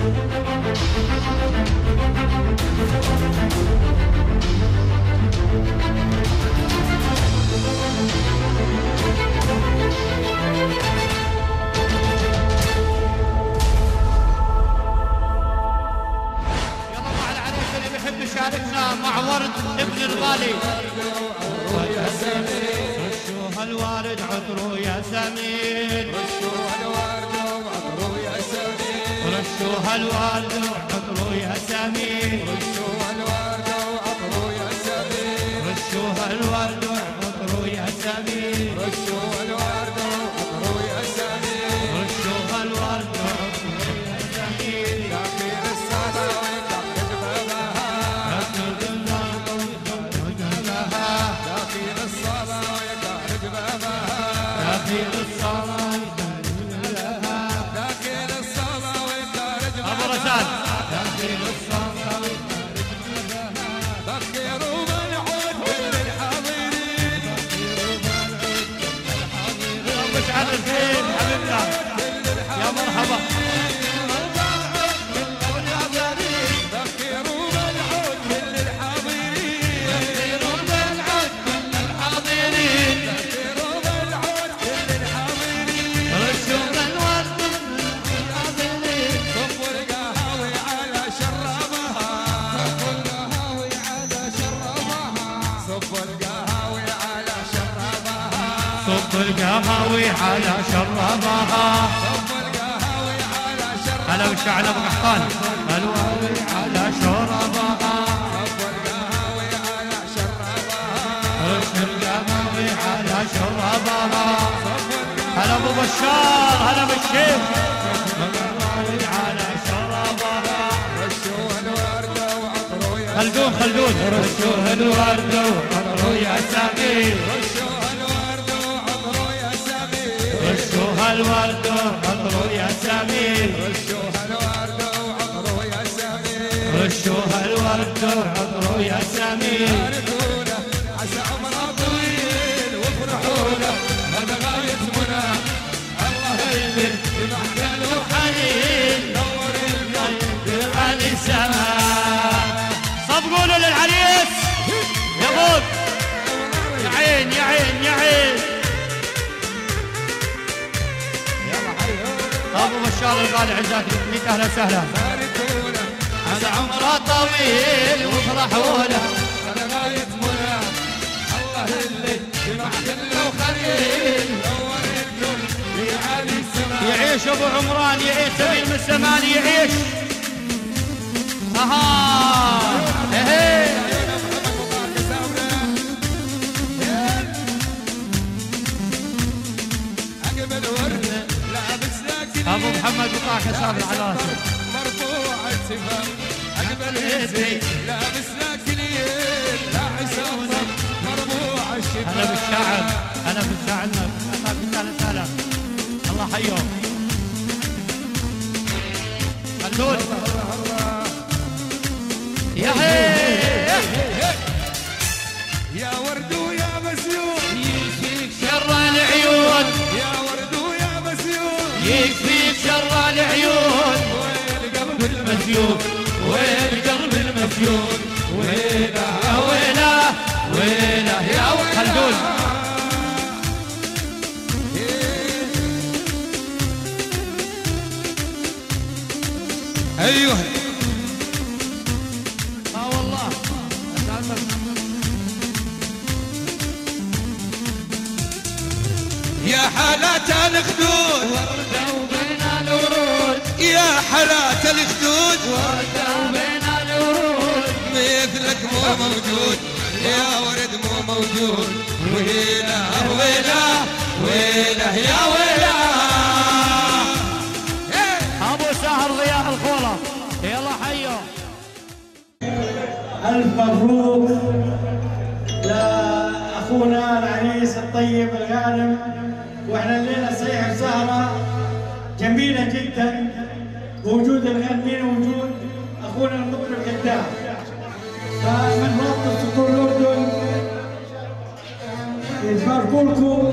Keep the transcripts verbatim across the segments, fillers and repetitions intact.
شاركنا مع ورد ابن الغالي يا سمين رشوها الوارد عطرو يا سمين رشوها الورد وعطرو يا سمين رشوها الورد وعطرو يا سمين رشوها الورد وعطرو يا سمين رشوها الورد وعطرو يا سمين رشوها الورد وعطرو يا سمين رشوها الورد وعطرو يا سمين داخل الصلاة ويدخل بابها داخل الصلاة ويدخل بابها داخل الصلاة داخل الصلاة ويدخل بابها أبو رسال داخل الصلاة ذكروا بالعود كل الحاضرين ربك على الخير حبيبنا يا مرحبا ذكروا بالعود كل الحاضرين ذكروا بالعود كل الحاضرين ذكروا بالعود كل الحاضرين رشوا بالورد الحاضرين صفوا القهاوي على شرابها صفوا القهاوي على شرابها صفوا القهاوي على شرابها صب القهاوي على شربها صفوا القهاوي على شرابها هلا وشعل ابو قحطان الواوي على شربها صفوا القهاوي على شرابها رش القهاوي على شربها صفوا القهاوي هلا ابو بشار هلا بالشيخ القهاوي على شربها رشوا الورد وعطروا يا خلدون خلدون رشوه الورد وعطروا يا سمين رشوا الورد وعطروا يا سمين رشوها الورد وعطروا يا سمين رشوها الورد وعطروا يا سمين رشوها الورد وعطروا يا سمين باركونا عسى عمره طويل وافرحونا هذا غاية منى الله يهدي بمحكم وحنين نور القلب عن السماء صب قولوا للعريس يا بوك يا عين يا عين يا عين ابو بشار الغالي عزاك ليك اهلا وسهلا باركونا عسى عمره طويل وافرحونا هذا غاية منى الله يهدي بمحكم وخليل نور القلب يعلي السماء يعيش ابو عمران يعيش سبيل من السمان يعيش اها اهي ابو محمد بطاقه سابر على راسه مرفوع السفر اقبل يدي لابس لك ليل لا عسى مرفوع الشفا انا بالشاعر انا بالشاعر ثالث سلام الله حيهم خلود يا هي يا ورد ويا مسيون يكفيك شر العيون يا ورد ويا مسيون يكفيك شر العيون والقلب المسيون والقلب المسيون ويله ويله ويله يا خلدون ايوه اه والله يا حالات الخدود وردة وبين الورود يا حالات الخدود وردة وبين الورود مثلك مو موجود يا ورد مو موجود ويله ويله ويله يا ويله ابو سهر ضياء الخوله يلا حيو ألف مبروك لأخونا العريس الطيب الغانم. وإحنا الليلة صحيح سهرة جميلة جدا بوجود الغنمين ووجود أخونا المطرب كذاب. فمن رابطة سطور الأردن يتباركوا لكم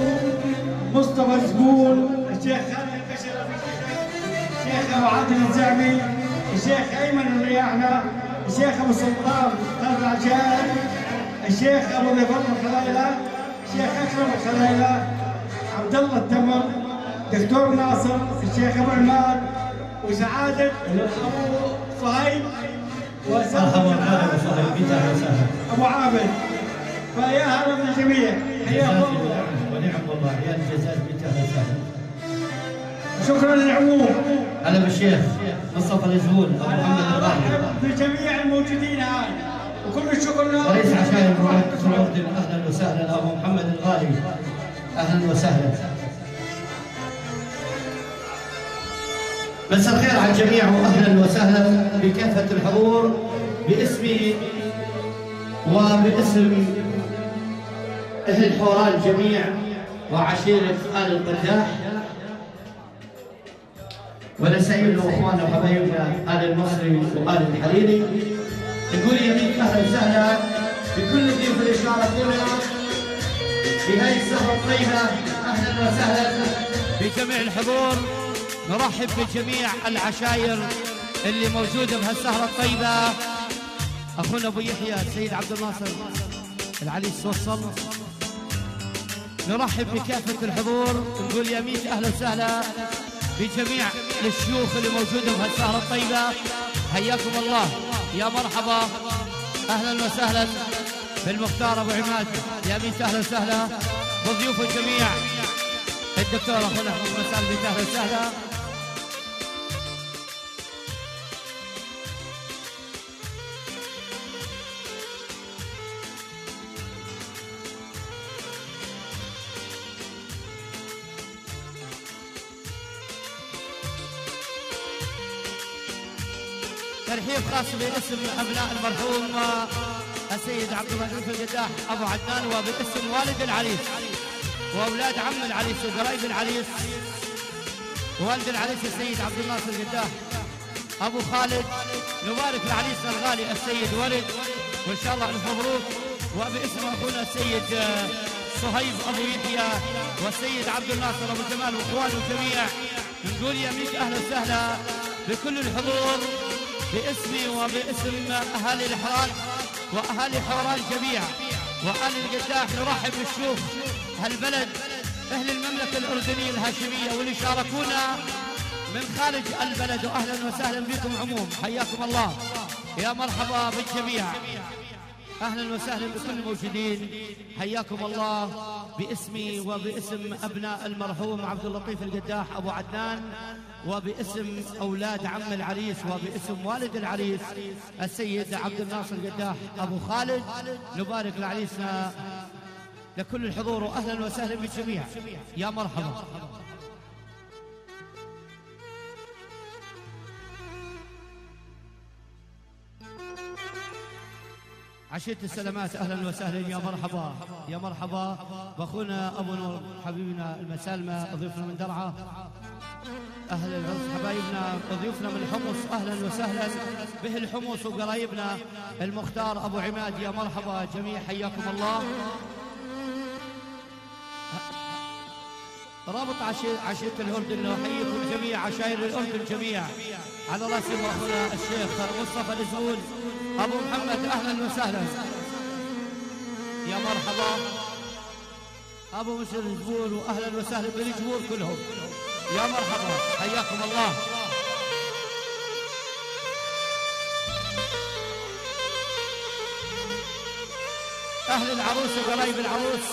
مصطفى زبون، الشيخ خالد البشر، الشيخ أبو عادل الزعمي، الشيخ ايمن الرياحنا، الشيخ ابو سلطان قلب العشائر، الشيخ ابو ظفر الخلايله، الشيخ اكرم الخلايله، عبد الله التمر، دكتور ناصر، الشيخ ابو عماد، وسعاده ابو صهيب، مرحبا وسهلا ابو عابد. فيا هلا بالجميع، حياكم الله. ونعم والله يا الجزائر بيت اهلا وسهلا. شكرا للعموم. هلا بالشيخ مصطفى الزهول ابو محمد الغالي. ارحب بجميع الموجودين هاي وكل الشكر له. رئيس عشائر الاردن اهلا وسهلا ابو محمد الغالي اهلا وسهلا. مساء الخير على الجميع واهلا وسهلا بكافه الحضور باسمي وباسم اهل الحوران الجميع وعشيره ال القداح ونسائلنا واخواننا وحبايبنا ال المصري وال الحريري. نقول يمينك اهلا وسهلا بكل ضيوف الاشاره كلنا بهاي السهره الطيبه. اهلا وسهلا بجميع الحضور. نرحب بجميع العشاير اللي موجوده بهالسهره الطيبه. اخونا ابو يحيى السيد عبد الناصر العليس وصل. نرحب بكافه الحضور. نقول يمينك اهلا وسهلا بجميع الشيوخ اللي موجوده بهالسهره الطيبه. حياكم الله يا مرحبا اهلا وسهلا بالمختار ابو عماد. يا ميت اهلا وسهلا بضيوف الجميع. الدكتور اخونا احمد مسال بيت اهلا وسهلا. ترحيب خاص باسم ابناء المرحوم السيد عبد الرحمن القداح ابو عدنان وباسم والد العريس واولاد عم العريس وقرايب العريس والد العريس السيد عبد الناصر القداح ابو خالد. نبارك لعريسنا الغالي السيد ولد وان شاء الله الف مبروك. وباسم اخونا السيد صهيب ابو يحيى والسيد عبد الناصر ابو جمال واخوانه الجميع. نقول يميك اهلا وسهلا بكل الحضور باسمي وباسم اهالي الحران واهالي حوران جميع واهل القداح. نرحب بالشيوخ هالبلد اهل المملكه الاردنيه الهاشميه واللي شاركونا من خارج البلد. واهلا وسهلا بكم عموم. حياكم الله يا مرحبا بالجميع. اهلا وسهلا بكل الموجودين. حياكم الله باسمي وباسم ابناء المرحوم عبد اللطيف القداح ابو عدنان وباسم اولاد عم العريس وباسم والد العريس السيد عبد الناصر القداح ابو خالد. نبارك لعريسنا لكل الحضور واهلا وسهلا بالجميع يا مرحبا. عشية السلامات اهلا وسهلا يا مرحبا يا مرحبا باخونا ابو نور حبيبنا المسالمه ضيوفنا من درعا. اهل العرس حبايبنا ضيوفنا من الحمص اهلا وسهلا به الحمص وقرايبنا المختار ابو عماد. يا مرحبا جميع حياكم الله. رابط عشية عشية الأردن نحييكم جميع عشائر الأردن جميع. على رأسهم أخونا الشيخ مصطفى الزهول أبو محمد أهلا وسهلا يا مرحبا. أبو مشر الزهول وأهلا وسهلا بالجمهور كلهم يا مرحبا حياكم الله. أهل العروس وقرايب العروس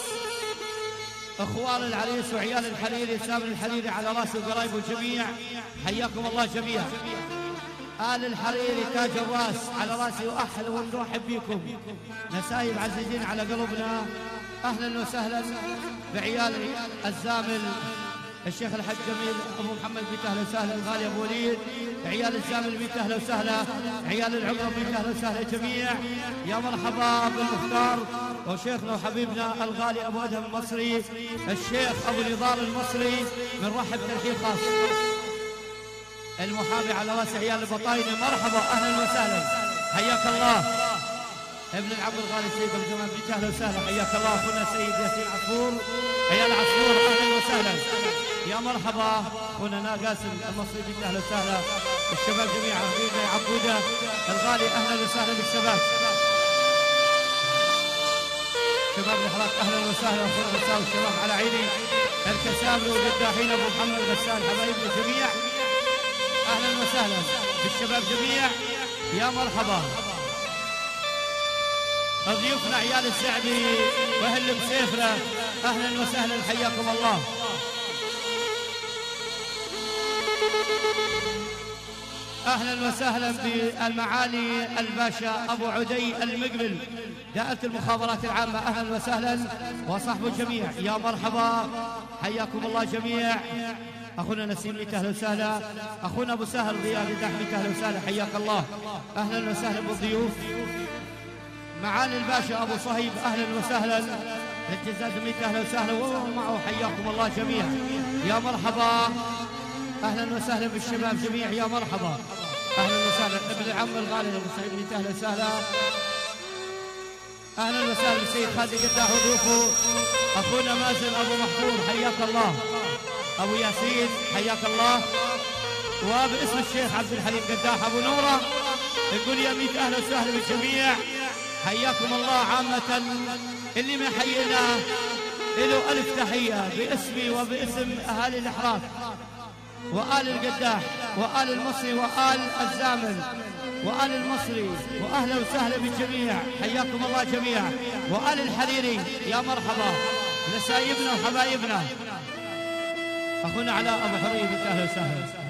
اخوان العريس وعيال الحريري سامر الحريري على راس وقرايبه الجميع. حياكم الله جميعا. آل الحريري تاج الراس على راسي واحلى ونرحب بكم. نسايب عزيزين على قلوبنا. اهلا وسهلا بعيال الزامل الشيخ الحاج جميل ابو محمد بيت اهلا وسهلا الغالي ابو وليد. عيال الزامل بيت اهلا وسهلا. عيال العمره بيت اهلا وسهلا جميع يا مرحبا بالمختار وشيخنا وحبيبنا الغالي ابو ادهم المصري الشيخ ابو نضال المصري. بنرحب ترحيب خاص المحامي على راس عيال البطاينه. مرحبا اهلا وسهلا حياك الله. ابن العم الغالي السيد ابو جمال بنت اهلا وسهلا حياك الله اخونا سيد ياسين عصفور عيال عصفور اهلا وسهلا يا مرحبا اخونا قاسم المصري بنت اهلا وسهلا الشباب جميعا حبيبنا عبوده الغالي اهلا وسهلا بالشباب شباب الحراك اهلا وسهلا اخونا غسان الشباب على عيني الكسابري والقداحين ابو محمد غسان حبايبنا جميع اهلا وسهلا بالشباب جميع يا مرحبا ضيوفنا عيال السعدي واهل مسيفره اهلا وسهلا حياكم الله اهلا وسهلا بالمعالي الباشا ابو عدي المقبل دائرة المخابرات العامة اهلا وسهلا وصحبه الجميع يا مرحبا حياكم الله جميع اخونا نسيم بنت اهلا وسهلا اخونا ابو سهل ضياء بنت اهلا وسهلا حياك الله اهلا وسهلا بالضيوف معالي الباشا ابو صهيب اهلا وسهلا الجزاز بنت اهلا وسهلا ومن معه حياكم الله جميع يا مرحبا اهلا وسهلا بالشباب جميع يا مرحبا اهلا وسهلا ابن العم الغالي ابو سعيد بنت اهلا وسهلا اهلا وسهلا بالسيد خالد قداح وضيوفه اخونا مازن ابو محفوظ حياك الله ابو ياسين حياك الله وباسم الشيخ عبد الحليم قداح ابو نوره نقول يا ميت اهلا وسهلا بالجميع حياكم الله عامه اللي ما حييناه له الف تحيه باسمي وباسم اهالي الاحراف وآل القداح وآل المصري وآل الزامل وآل المصري وأهلا وسهلا بالجميع حياكم الله جميعا وآل الحريري يا مرحبا نسايبنا وحبايبنا أخونا علاء أبو حريري بنت أهلا وسهلا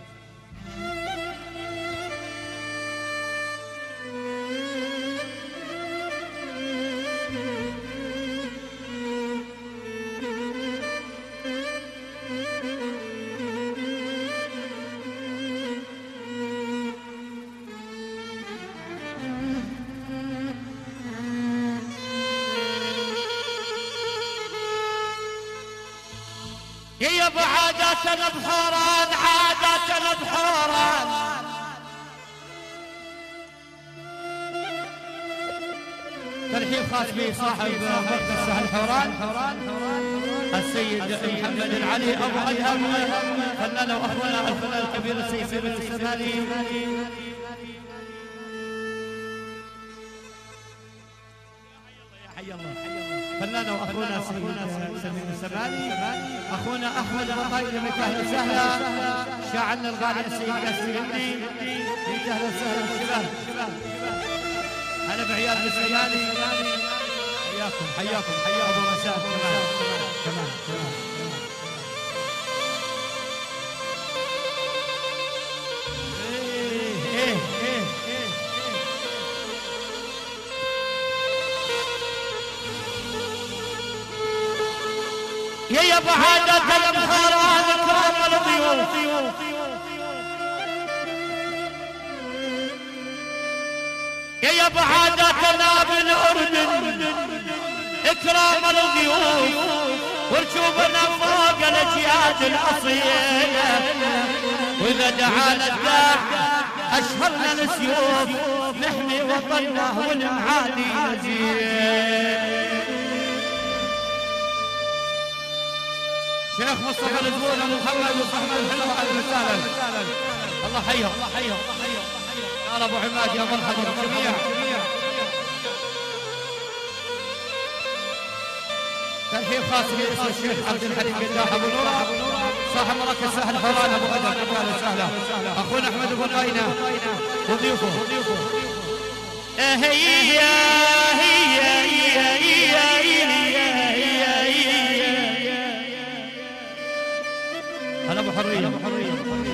يا ابو عاداتنا بحوران عاداتنا بحوران ترحيب خاص بصاحب مركز سهل حوران السيد محمد العلي ابو ادهم فنان واخونا الفنان الكبير السيد سيد السمالي حي الله فنان واخونا سمير السمالي اخونا احمد بطايق بنت اهلا وسهلا شاعرنا الغالي السيد قاسم الهندي بنت اهلا وسهلا بالشباب هلا بعيال السمالي حياكم حياكم حيا ابو مساء كمان كمان كمان ايه ايه ايه يا يا ابو عادة البحران اكرام الضيوف يا يا ابو عادة ناب الاردن اكرام الضيوف وركوبنا فوق الاجياد الاصيله واذا دعانا الداع اشهرنا السيوف نحمي وطننا ونعادي نزيد شيخ مصطفى الزبون ابو محمد وصحبه الحلوه اهلا وسهلا الله حيه الله حيه الله حيه يا ابو عماد يا مرحبا بالجميع ترحيب خاص باسم الشيخ عبد الحليم قداح ابو نوره صاحب مركز سهل حوران ابو ادم اهلا وسهلا اخونا احمد ابو قاينه وضيوفه هي هي هي هي هلا ابو حريه ابو حريه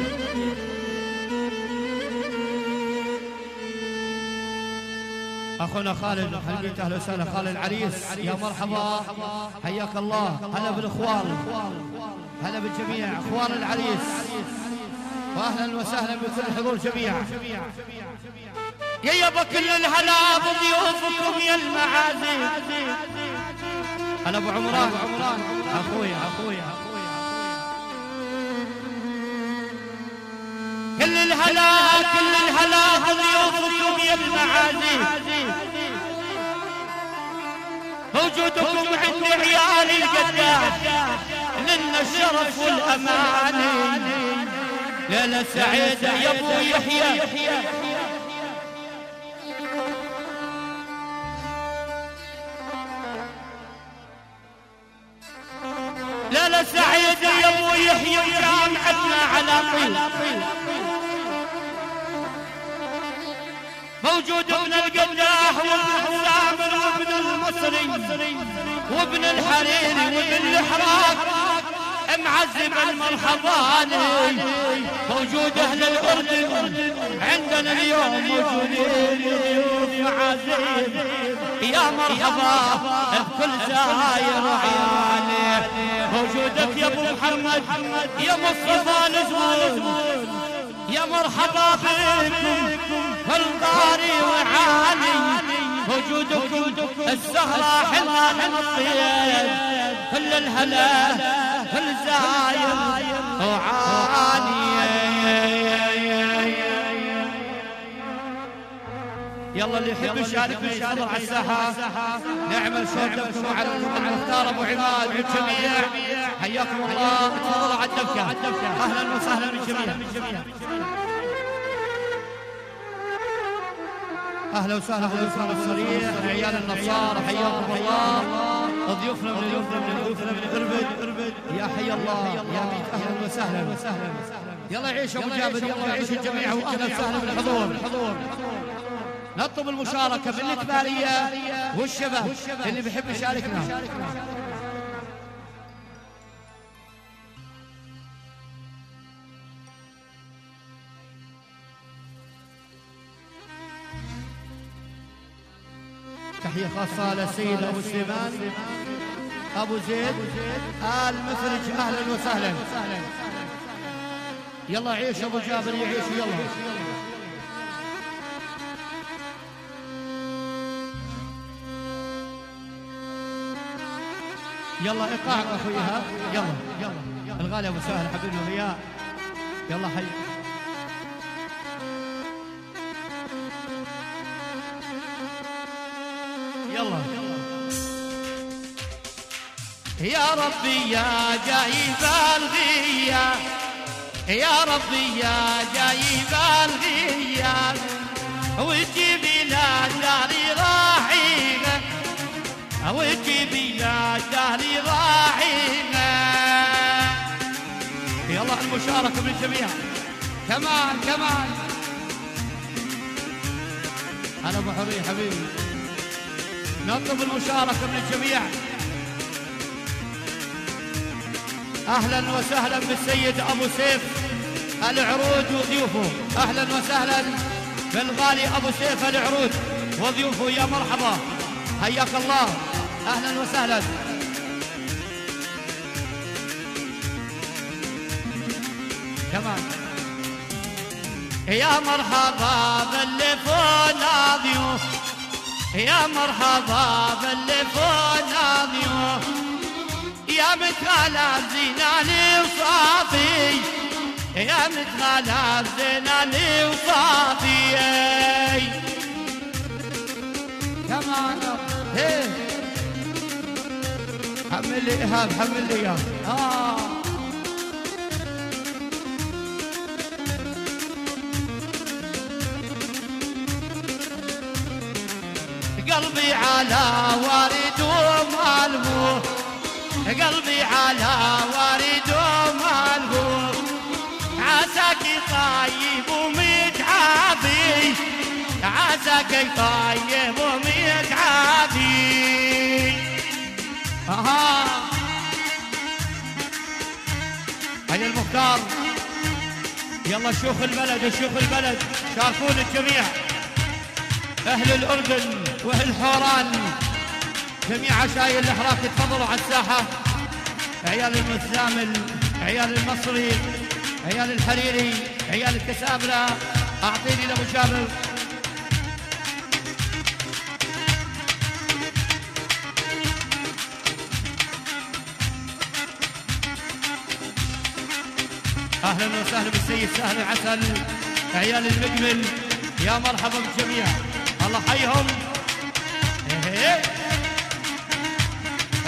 اخونا خالد حبيبي اهلا وسهلا خالد العريس يا مرحبا حياك الله هلا بالاخوان هلا بالجميع اخوان العريس واهلا وسهلا بكل الحضور جميع يا يابا كل الهلا بضيوفكم يا المعازي هلا ابو عمران اخويا اخويا كل الهلا كل الهلا بضيوفكم يا المعازي موجودكم عند عيال القداح لنا الشرف والأمان. ليلة سعيدة يا ابو يحيى ليلة سعيدة يا ابو يحيى جامعتنا على طول. موجود ابن القداح وابن السامر وابن المصري وابن الحريري وابن الحراق معزم المرحباني. موجود اهل الاردن عندنا اليوم موجودين معازيم. يا مرحبا بكل زاير عالي. موجودك يا ابو محمد يا مصطفى الزبون. يا مرحبا بكم القاري وعالي. وجودكم الزهرة حلوة من الطيب. كل الهلا كل زاير وعالي. يلا اللي يحب يشاركنا يتفضل على الساحة. نعمل شوط دبكة مع المختار ابو عماد والجميع. حياكم الله. تفضلوا على الدبكة. اهلا وسهلا بالجميع. اهلا وسهلا بالاسره الصريح عيال النصارى. حياكم الله. ضيوفنا من ضيوفنا من ضيوفنا من اربد. يا حي الله يا ميت. اهلا وسهلا. يلا يعيش ابو جابر. يلا يعيش الجميع واهلا وسهلا بالحضور. نطلب المشاركه من الكباريه والشباب اللي بيحب يشاركنا. تحية خاصة للسيد أبو سليمان أبو زيد آل مفرج. أهلا وسهلا. يلا عيش أبو جابر يعيش. يلا يلا إيقاع أخويها. يلا يلا الغالي أبو سهل حبيبنا ضياء. يلا حي. يلا يا ربي يا جايب الغياب. يا ربي يا جايب الغياب. وتجيب لنا داري راحينا. وتجيب لنا داري راحينا. يلا المشاركة من الجميع. كمان كمان. هلا ابو حرية حبيبي. نطلب المشاركة من الجميع. أهلا وسهلا بالسيد أبو سيف العرود وضيوفه. أهلا وسهلا بالغالي أبو سيف العرود وضيوفه. يا مرحبا حياك الله. أهلا وسهلا. كمان يا مرحبا باللي فونا ضيوف. يا مرحبا باللي فونا ضيوف. يا متغالى زيناني وصافي. يا متغالى زيناني وصافي. كمان هيه حمل لي إيهاب حمل لي إياه. آه قلبي على وارد ومالهو. قلبي على وارد ومالهو. عساك طيب ومتعافي. عساك طيب ومتعافي. اها هيا المختار. يلا شيوخ البلد شيوخ البلد شاركون الجميع. اهل الاردن واهل حوران جميع عشاير الاحراق تفضلوا على الساحه. عيال المزامل عيال المصري عيال الحريري عيال الكسابره. اعطيني لابو جابر. اهلا وسهلا بالسيد سهل العسل عيال المقبل. يا مرحبا بالجميع. الله حيهم.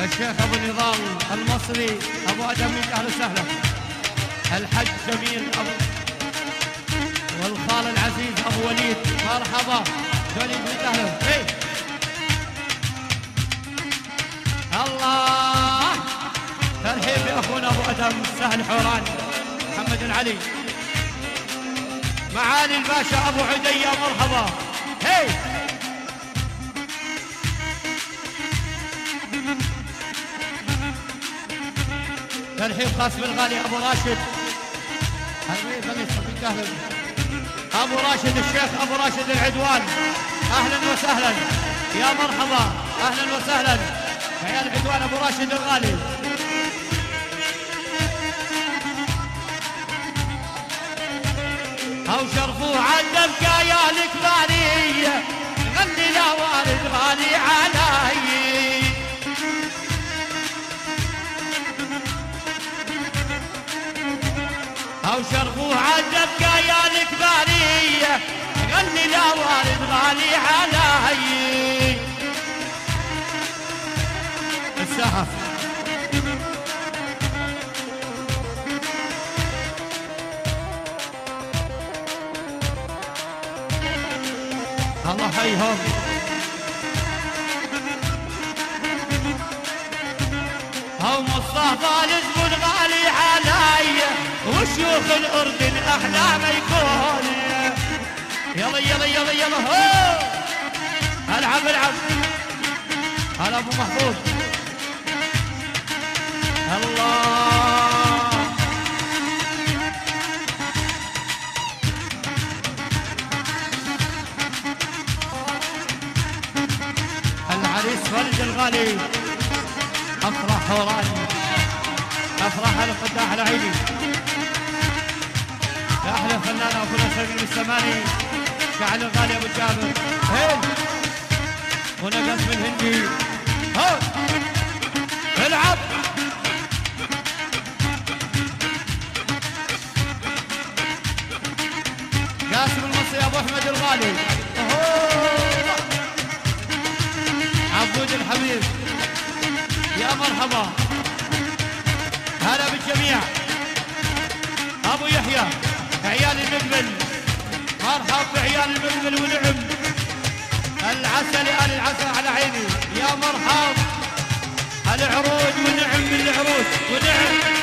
الشيخ ابو نضال المصري ابو ادم من اهلا وسهلا. الحج جميل ابو والخال العزيز ابو وليد مرحبا. وليد من اهلا. ايه الله ترحيب باخونا ابو ادم سهل حوران محمد العلي. معالي الباشا ابو عديه مرحبا. هي ترحيب خاص بالغالي ابو راشد ابو راشد الشيخ ابو راشد العدوان اهلا وسهلا يا مرحبا. اهلا وسهلا عيال العدوان ابو راشد الغالي. او شرفوه عندك يا الكباري غني لا والد غالي علي. او شرفوه عندك يا الكباري غني لا والد غالي علي. الساحه الله حيهم. هو مصطفى الزبون غالي علي وشيوخ الاردن احلى ما يكون. يلا يلا يلا يلا هو العب العب. هلا ابو محفوظ الله. العريس فرج الغالي افرح حوران افرح القداح العيني. يا احلى فنانه اخونا سليم السماني شعل الغالي ابو جابر. هين هنا قسم الهندي هو العب. قاسم المصري ابو احمد الغالي. عبود الحبيب يا مرحبا. هلا بالجميع. ابو يحيى عيال المقبل مرحب بعيال المقبل ونعم. العسل ال العسل على عيني يا مرحب. العروج ونعم بالعروج ونعم.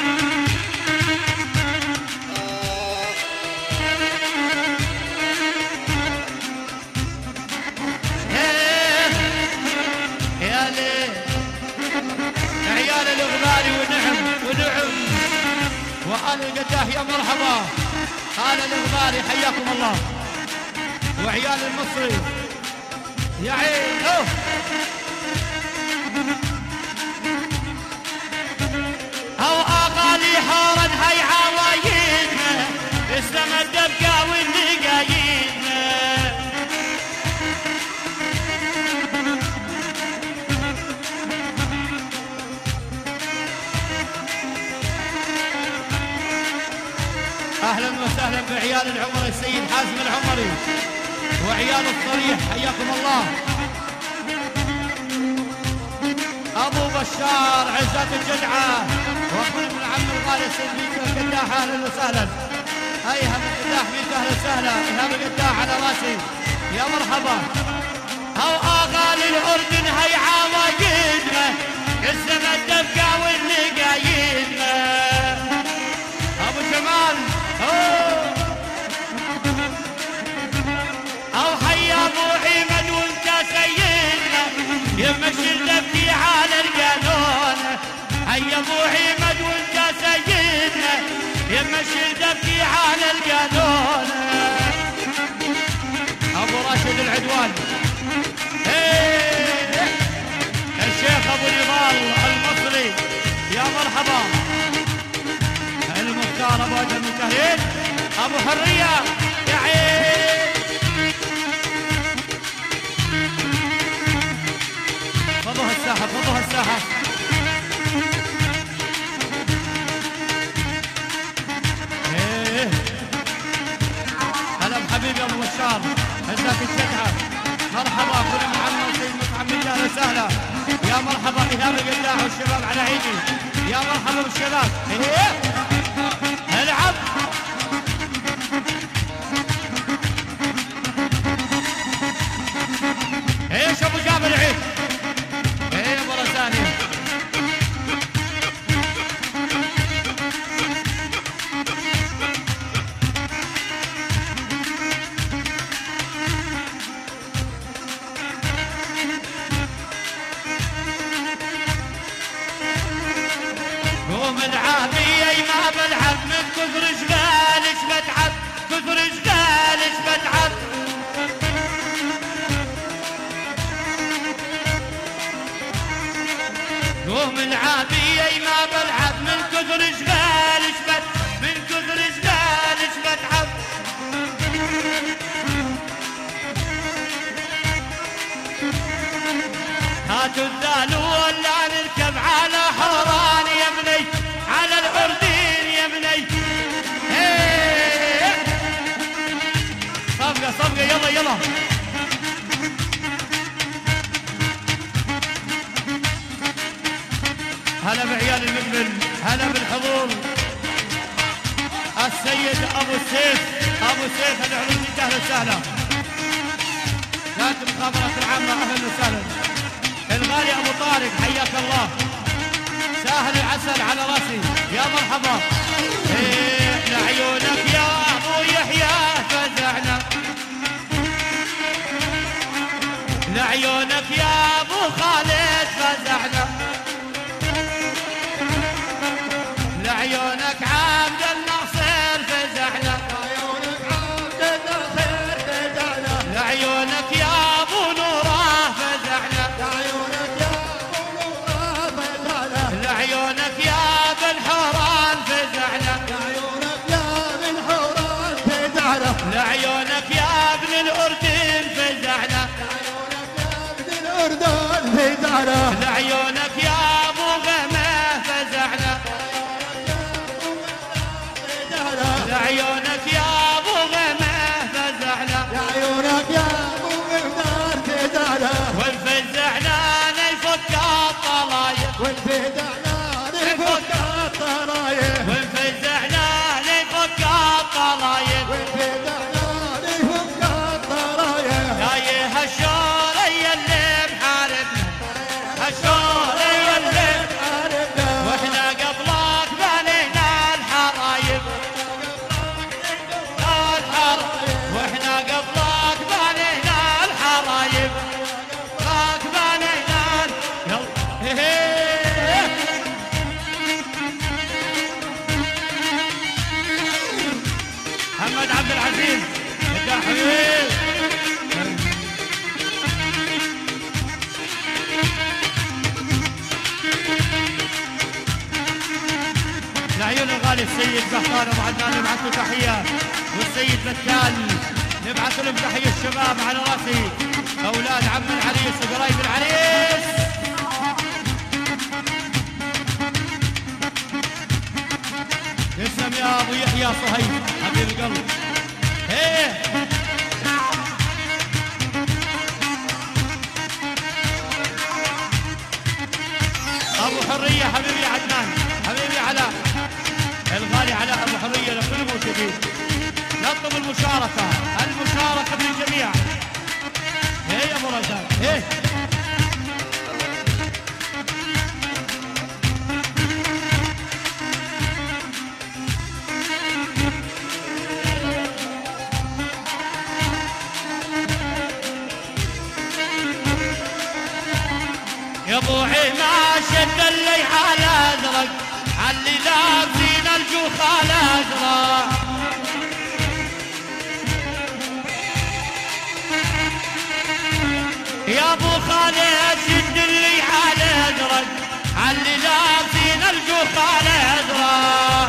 عيال الغباري ونعم ونعم. وآل القداح يا مرحبا. آل الغباري حياكم الله. وعيال المصري يا عين. أوه. أو أغالي حورا هي عوايدنا اسلم الدبقة واللي قايدنا. اهلا وسهلا بعيال العمر السيد حازم العمري وعيال الصريح حياكم الله. ابو بشار عزات الجدعه واخونا ابن عم الغالي السيد ميكو القداح اهلا وسهلا. ايهم القداح ميكو اهلا وسهلا. ايهم القداح على راسي يا مرحبا. او اغالي الاردن هي عواقدنا الزمن تبقى واللي قايدنا. ابو جمال أوه. او حي ابو عمد وانت سيدنا يمشي الدبكي على القانون. حي ابو عمد وانت سيدنا يمشي الدبكي على القانون. ابو راشد العدوان. ايه الشيخ ابو نضال المصري يا مرحبا. المختار ابو ادم التهريب ابو حريه يا عين. فضوها الساحه فضوها الساحه. ايه هلا بحبيبي ابو بشار عزك الشتعه مرحبا. كل محمد سيد مطعم اهلا وسهلا يا مرحبا إيهاب القداح والشباب على عيني، يا مرحبا بالشباب. إيه العب ايش ابو جابر عيد. ايه مره ثانيه قوم العافيه ما بلعب من كثر اشغالك بتعب، كثر اشغالك بتعب. قوم العافيه ما بلعب من كثر اشغالك بت من كثر اشغالك بتعب. هاتوا الذال ولا نركب على حوران يا بني، على العردين يا بني. ايه صفقة صفقة يلا يلا. هلا بعيال المقبل، هلا بالحضور. السيد ابو سيف، ابو سيف العلومي اهلا وسهلا. كاتب المخابرات العامة اهلا وسهلا. الغالي ابو طارق حياك الله. ساهل العسل على راسي يا مرحبا. إيه لعيونك يا ابو يحيى فزعنا، لعيونك يا ابو خالد فزعنا، لعيونك عبد الناصر فزعنا، لعيونك يا ابو نوره فزعنا، لعيونك يا بن حوران فزعنا، لعيونك يا ابن الاردن فزعنا، لعيونك يا ابو غمه فزعنا، لعيونك يا ابو غمه فزعنا، لعيونك يا ابو غمدان فزعنا، وانفزعنا نفك الطلايق، وانفزعنا نفك الطلايق، وانفزعنا نفك الطلايق، وانفزعنا نفك الطلايق. جاي هالشورية اللي محاربنا، هالشورية اللي محاربنا، واحنا قبلك بنينا الحرايب، الحرايب واحنا قبلك بنينا الحرايب، قبلك بنينا يلا. محمد عبد العزيز يا حبيبي. لعيون الغالي السيد بهطان ابو عدنان نبعث له تحيه، والسيد بتال نبعث لهم تحيه. الشباب على راسي اولاد عم العريس وقرايب العريس. تسلم يا ابو يحيى صهيب حبيب القلب. ايه ابو حريه حبيبي عدنان، حبيبي علاء الغالي علاء ابو حريه لكل الموجودين. نطلب المشاركه، المشاركه من الجميع. ايه يا ابو رزاق ايه يا ابو عماش اللي على ازرق، علي لابسين الجوخ الازرق. يا ابو خالد شد اللي على ازرق، علي لابسين الجوخ الازرق.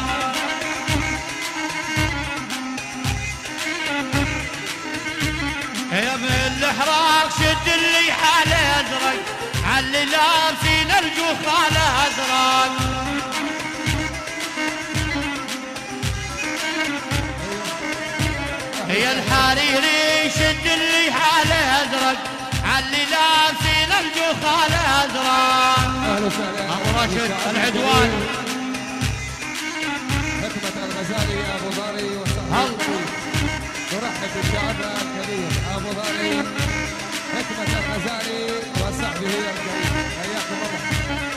يا ابن الاحراق شد اللي على ازرق، علي لابسين الجوخ الازرق. يا الحريري شد اللي على ازرق، علي لابسين الجوخال ازرق. اهلا وسهلا ابو راشد العدوان. حكمة الغزالي ابو ظري وصحبه. نرحب بالشعب الكريم ابو ظري حكمة الغزالي وصحبه الكريم. حياكم الله.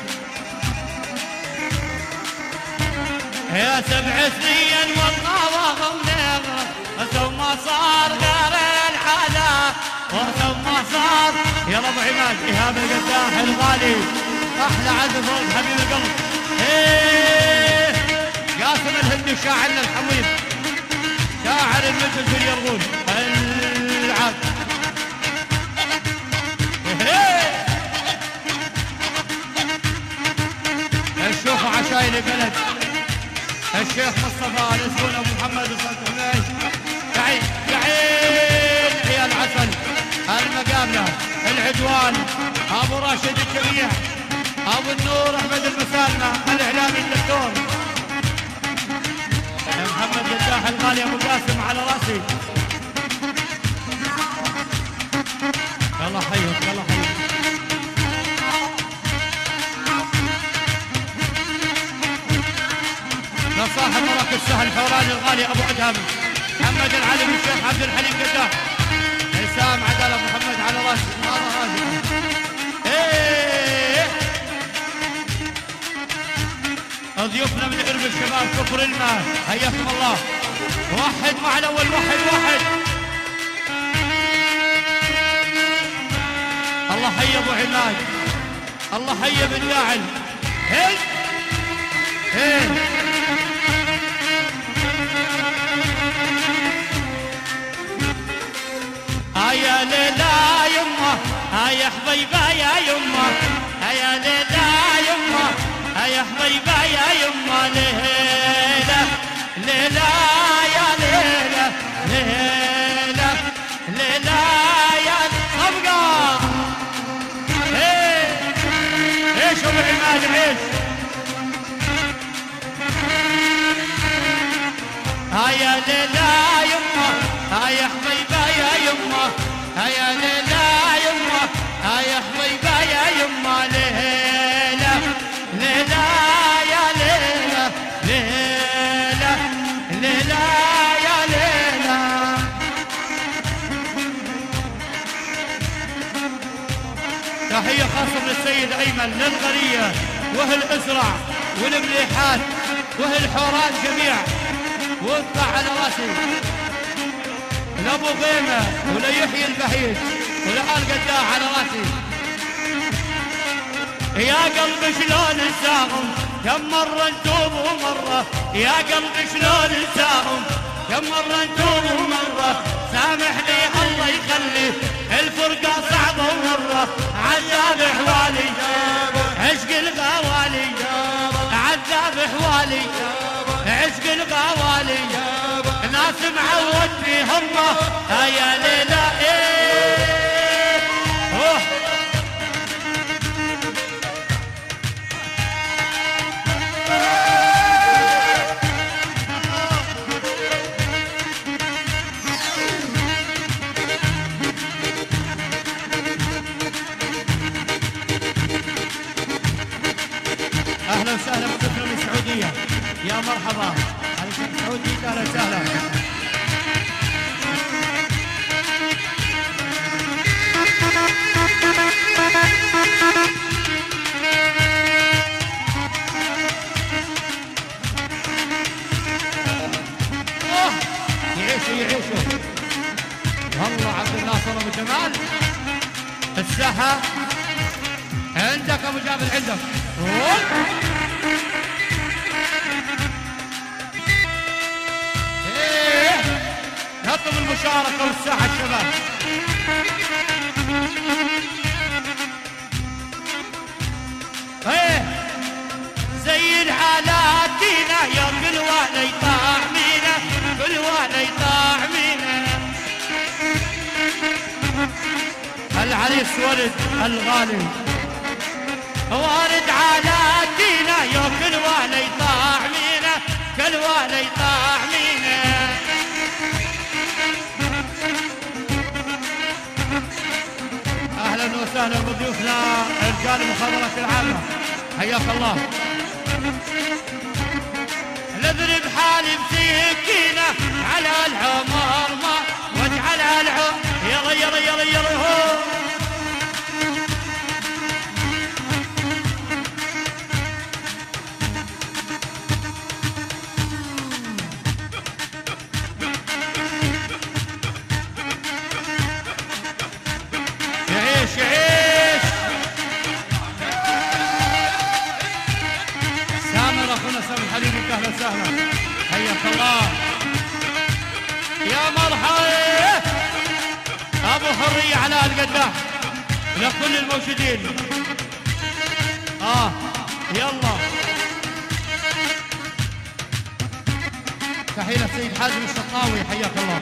يا سبع سنين والله وغنغ ثم صار غير الحلا ثم صار. يا ابو عماد ايهاب القداح الغالي احلى عزف حبيب القلب. ايه قاسم الهندي شاعرنا الحميد شاعر المجلس اليرغون العب. ايه الشيخ عشايل البلد الشيخ مصطفى الاسبون ابو محمد الصلت حميد. يعين يعين عيال عسل المقابله العدوان ابو راشد الجميع ابو النور احمد المسالمه الاعلامي الدكتور محمد الداح الغالي ابو قاسم على راسي. يلا حيك يلا حيك. لصاحب مراكز السهل الحوراني الغالي ابو ادهم محمد العلم الشيخ عبد الحليم قداح حسام عدل ابو محمد على راسي. هذا راسي. ايه ضيوفنا من قرب الشباب كفر الماء حياكم الله. وحد مع الاول وحد وحد. الله حي ابو عماد الله حي بن ياعل. هي هي يا ليلى يمه يا حبيبه يا يمه يا ليلى يمه يا حبيبه يا يمه. ليلى ليلى يا ليلى ليلى ليلى يا صبقه. ايه ايش ابو عماد عيش. يا ليلى يمه يا حبيبه يا يمه يا ليلى يمه يا حبيبه يا يمه. ليلى ليلى يا ليلى ليلى ليلى يا ليلى. تحية خاصة للسيد أيمن للغرية وأهل أسرع والمليحات وأهل حوران جميع. واطلع على راسي لابو غيمه ولا يحيي البهيج ولا آل قداح على راسي. يا قلبي شلون انساهم كم مره نتوب ومره. يا قلبي شلون انساهم كم مره نتوب ومره. سامحني الله يخلي الفرقه صعبه ومره. عذاب حوالي عشق الغوالي عذاب حوالي عشق الغوالي ناس معود فيهم. يا ليلى ايه اوه اهلا وسهلا بكم من السعوديه. يا مرحبا عليكم سعودي اهلا وسهلا. يعيشوا يعيشوا والله. عبد الناصر ابو جمال الساحه عندك ابو جابر عندك. ايه نطلب المشاركه والساحه الشباب. ايه زين حالاتنا يا كل واحد يطاع مينا كل واحد يطاع مينا. العريس ولد الغالي وارد على دينا يا كل واحد يطاع مينا كل واحد يطاع مينا. اهلا وسهلا وسهلا بضيوفنا رجال المخابرات العامة، حياك الله. نضرب حالي بسكينة على العمر ما واجعل العمر يلا يلا يلا يلا هو يعيش يعيش. سامر اخونا سامر حبيبي اهلا وسهلا، حياك الله يا مرحبا. ابو حريه علاء القداح لكل الموجودين. اه يلا تحيه للسيد حازم الشطاوي، حياك الله.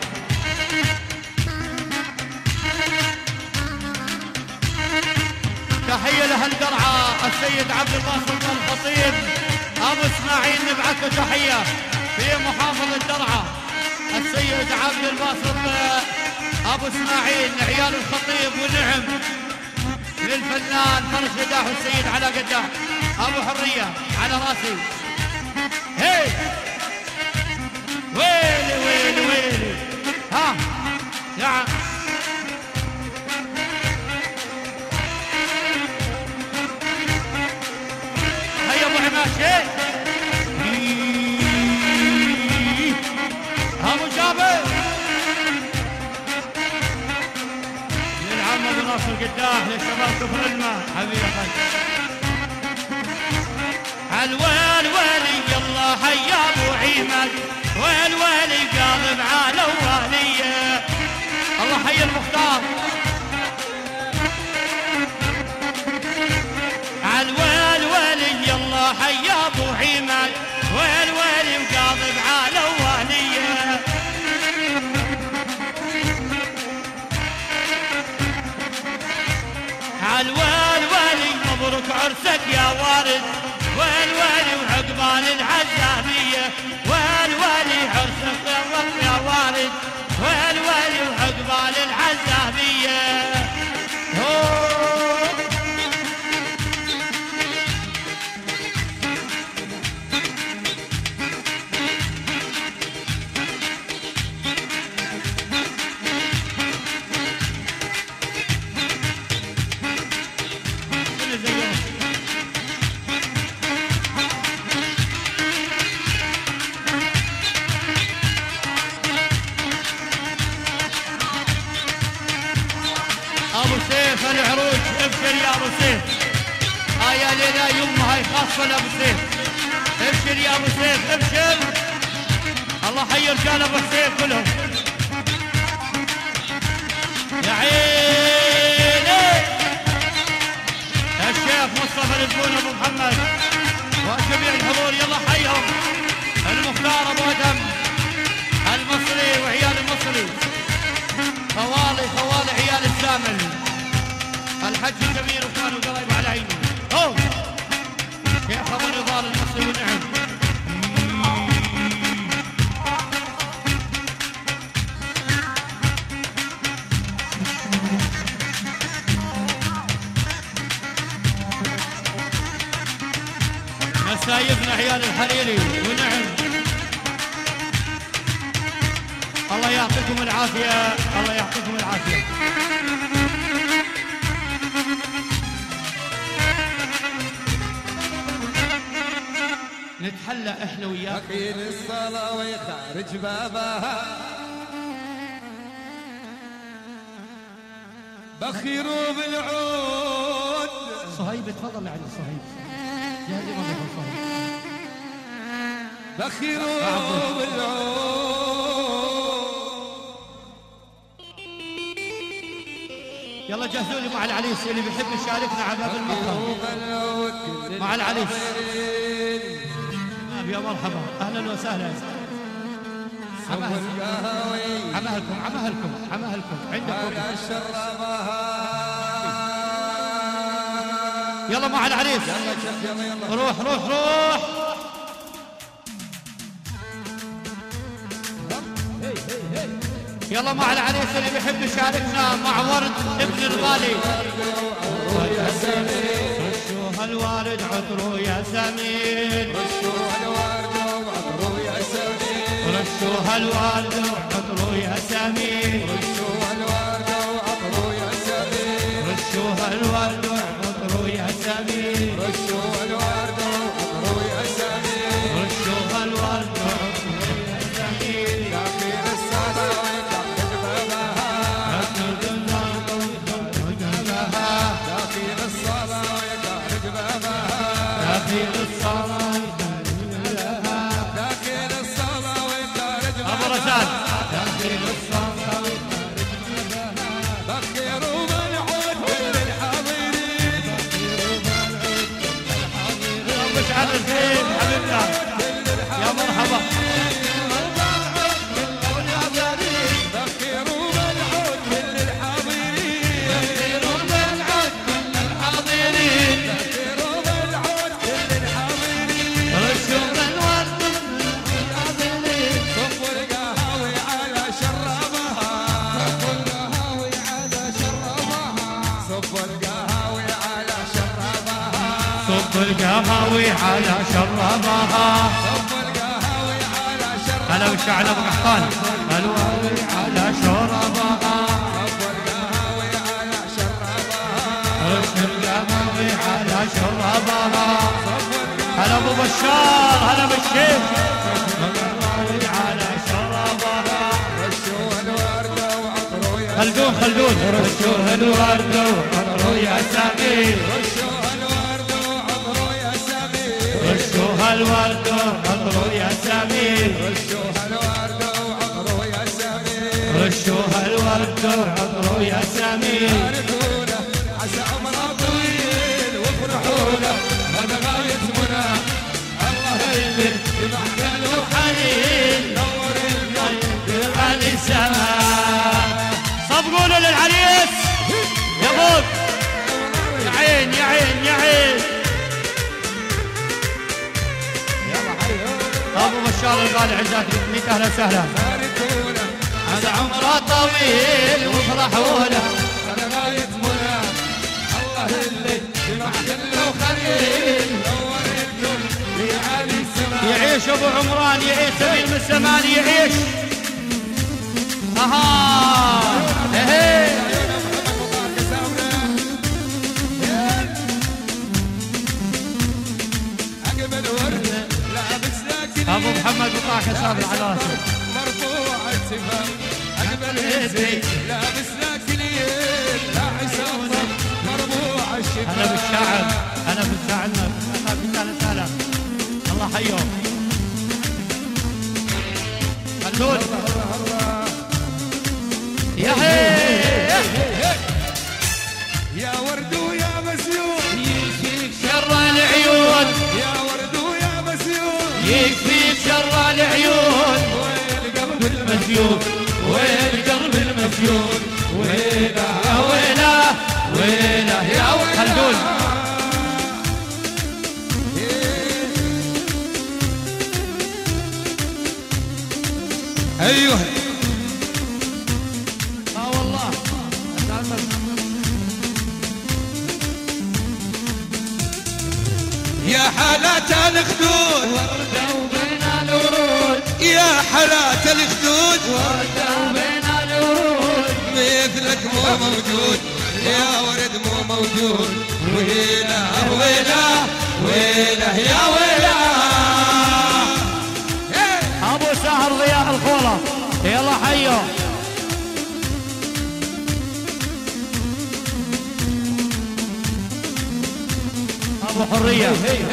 تحيه لهالقرعه السيد عبد الباسط الخطيب ابو اسماعيل، نبعث له تحيه في محافظه درعا. السيد عبد الباسط ابو اسماعيل عيال الخطيب، ونعم للفنان فرج قداح والسيد علاء قداح. ابو حريه على راسي. هي ويلي ويلي ويلي ها نعم. هيا ابو عماشي ابو جابر للعم ابو ناصر قداح، للشباب كفر الماء حبيبي خالد. الويل ويلي يلا حيا ابو عيمد، ويل ويلي قالب على واليه. الله حي المختار. الويل ويلي يلا حيا ابو عيمد، ويل ويلي وقاضب على واليه. الويل ويلي مبروك عرسك يا وارد، ويل ويلي وعقبال العزاميه. ويل ويلي عرسك يا وارد، ويل ويلي وعقبال العزاميه. ابو سيف العروج ابشر يا ابو سيف. ها يا ليلى يمه هاي خاصه لابو سيف. ابشر يا ابو سيف ابشر. الله حي رجال ابو سيف كلهم. يا عيني الشيخ مصطفى الزبون ابو محمد وجميع الحضور يلا حيهم. المختار ابو ادم المصري وعيال المصري، خوالي خوالي عيال السامل، الحج الكبير وكانوا قريب على عيني. هو شيخ ابو نضال المصري والنعم. مسايفنا عيال الحريري ونعم. الله يعطيكم العافية، الله يعطيكم العافية. نتحلى احنا وياك. أخير الصلاة ويخارج بابها، بخيروا بالعود. صهيب تفضل علي صهيب. جاهزي ما تفضل صهيب. بخيروا بالعود. يلا جهزوا لي مع العريس اللي بيحب يشاركنا على باب المقهى. مع العريس. يا مرحبا اهلا وسهلا. عمهلكم عمهلكم عمهلكم عمهلكم عندكم. يلا مع العريس. روح روح روح. يلا مع العريس اللي بيحب يشاركنا مع ورد ابن الغالي. يا سمين رشوها الوالد عطرو يا سمين، رشوها الورد وعطرو يا سمين، رشوها الوالد عطرو يا سمين، رشوها الورد وعطرو يا سمين، رشوها الوالد عطرو يا سمين، رشوها الورد وعطرو يا سمين، رشوها الوالد عطرو يا سمين. داخل الصلاة ويخرج بابها، داخل الصلاة ويخرج بابها، داخل الصلاة داخل الصلاة ويخرج أبو بابها، رشاد داخل الصلاة بخيروا بالعود كل الحاضرين، مشعل الزين حبيبنا يا مرحبا. بخيروا بالعود كل الحاضرين، بخيروا بالعود كل الحاضرين، بخيروا بالعود كل الحاضرين، رشوا بالورد الحاضرين، صفوا القهاوي على شرابها، صفوا القهاوي على شرابها، صفوا القهاوي على شرابها، صب القهاوي على شربها. صفوا القهاوي على شرابها، هلا بالشعل ابو قحطان، الواوي على شربها، صفوا القهاوي على شرابها، رش القهاوي على شربها. هلا ابو بشار، هلا بالشيخ، القهاوي على شربها. رشوا الورد وعطروا يا خلدون خلدون رشوه الورد وعطروا يا سمين، رشوا الورد وعطروا يا سمين، رشوها الورد وعطروا يا سمين، رشوها الورد وعطروا يا سمين، رشوها الورد وعطروا يا سمين. باركونا عسى عمره طويل وافرحوا له هذا غاية منى، الله يلبس بمحكم وحنين نور القلب على السماء. صفقوا له للعريس يا بود، يا عين يا عين يا عين. ابو بشار الغالي عزات ميت اهلا وسهلا. باركونا عسى عمره طويل وافرحوا له هذا غاية منى، الله يلبس بمحكم خليل نور القلب يعلي السماء. يعيش ابو عمران، يعيش سبيل من السمان، يعيش. اها اهي ابو محمد بطاح كسابر على راسه. مرفوع السفام اقبل هزي لابس لك ليل لا عصابه مرفوع الشفا. انا بالشاعر، انا بالشاعر اهلا وسهلا، الله حيهم. خلود يا هي يا ورد ويا مسيون يكفيك شر العيون، يا ورد ويا مسيون يكفيك شر العيون، والقلب المسيون والقلب المسيون، ويله ويله ويله يا خلدون. ايوه اه والله يا حالات الخدود وردة وبين الورود، يا حالات الخدود وردة وبين الورود، مثلك مو موجود يا ورد مو موجود. ويله ويله ويله يا ويله. ابو ساهر ضياء الخولة يلا حيو. ابو حرية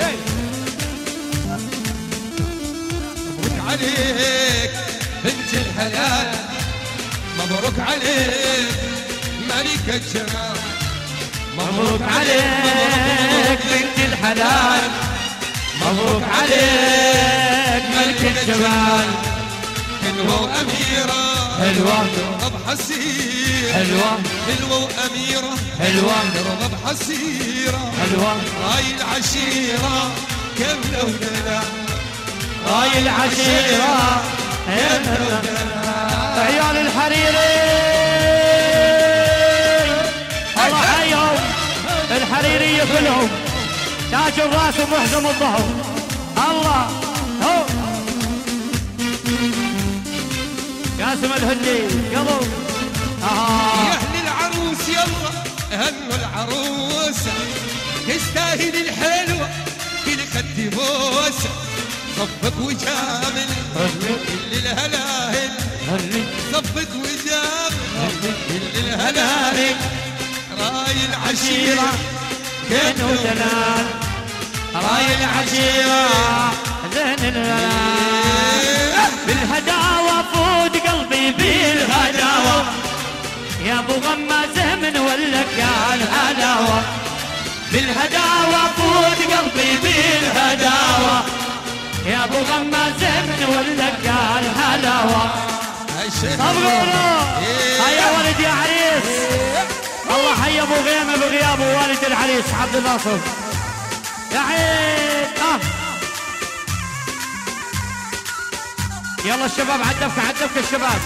مبروك عليك بنت الحلال، مبروك عليك ملك الجمال، مبروك عليك بنت الحلال، مبروك عليك ملك الجمال. حلوة وأميرة حلوة نرغب حسيرة، حلوة حلوة وأميرة حلوة نرغب حسيرة، حلوة هاي العشيرة كم لو دلع، هاي العشيرة عيال الحرير تاج الراس ومحزم الظهر. الله هو قاسم الهندي قبل. آه. يا اهل العروس يلا اهل العروسه تستاهل الحلوه كل خد بوسه صفق وجامل كل الهلاهل صفق وجامل كل الهلاهل راي العشيره زين ودلال راي العشيره زين الهلال بالهداوه فود قلبي بالهداوه يا ابو غمازه من ولك يا الهداوه بالهداوه فود قلبي بالهداوه يا ابو غمازه من ولك يا الهداوه. طبقوا هيا ولد يا عريس. الله حي ابو غيمه بغيابه والد العريس عبد الناصر يا عيد. اه يلا الشباب عالدفكه عالدفكه الشباب.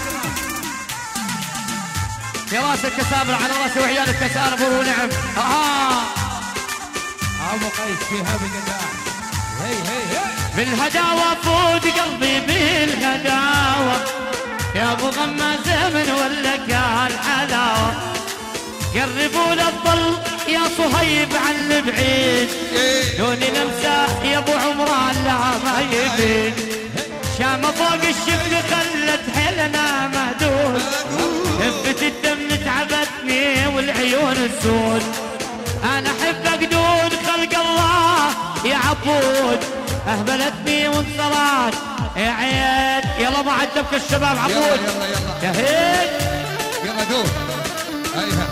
يا راس الكسابر على راسي وعيال الكسابر ونعم. اه ابو قيس فيها بقداح. هي هي هي بالهداوه فود قلبي بالهداوه يا ابو غمازه من ولك يا الحلاوه قربوا للظل يا صهيب عن البعيد دوني لمسه يا ابو عمران لا ما يبين شامه فوق الشبل خلت حيلنا مهدود هفت الدم تعبتني والعيون السود انا احبك دون خلق الله يا عبود اهبلتني وانصرات يا عيد. يلا مع الدبكه الشباب عبود. يلا يلا يا هيد يلا دور. ايها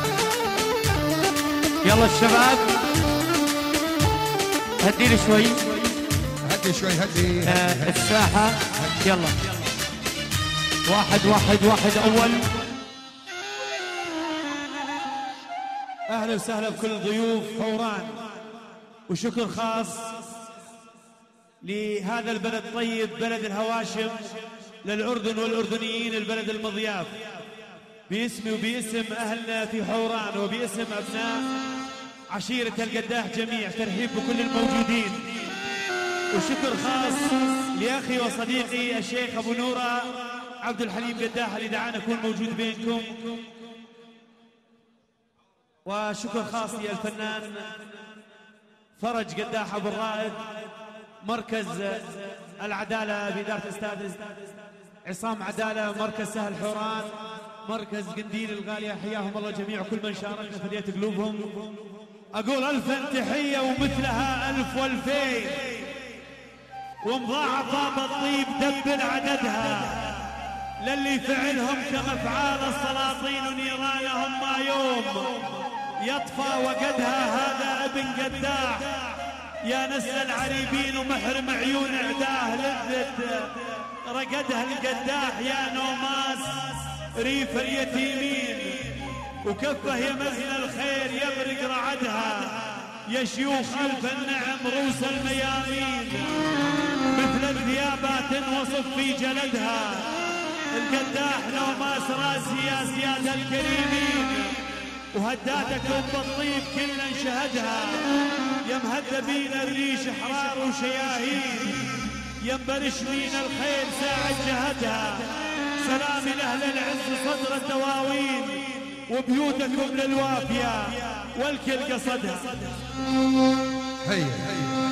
يلا الشباب هدي لي شوي هدي شوي هدي آه الساحه. يلا واحد واحد واحد اول. اهلا وسهلا بكل ضيوف حوران وشكر خاص لهذا البلد الطيب بلد الهواشم للأردن والأردنيين البلد المضياف باسمي وباسم أهلنا في حوران وباسم أبناء عشيرة القداح جميع ترحيب بكل الموجودين وشكر خاص لأخي وصديقي الشيخ أبو نورة عبد الحليم قداح اللي دعانا أكون موجود بينكم وشكر خاص للفنان فرج قداح أبو الرائد مركز العدالة بإدارة الأستاذ عصام عدالة مركز سهل حوران مركز قنديل الغالية حياهم الله جميع كل من شاركنا فديت قلوبهم. أقول ألف تحية ومثلها ألف والفين ومضاعفة بالطيب دبل عددها للي فعلهم كمفعال السلاطين ونيرانهم ما يوم يطفى وقدها هذا ابن قداح يا نسل العريبين ومحرم عيون عداه لذة رقدها القداح يا نوماس ريف اليتيمين وكفه يمثل الخير يبرق رعدها يا شيوخ ألف النعم روس الميامين مثل الثيابة تنوصف في جلدها القداح نوماس راسي يا سيادة الكريمين وهداتكم بالطيب كلنا نشهدها يا مهذبين الريش احرار وشياهين يا مبرشمين الخير ساعد جهدها سلام لاهل العز صدر الدواوين وبيوتكم للوافيه والكل قصدها. هيا هيا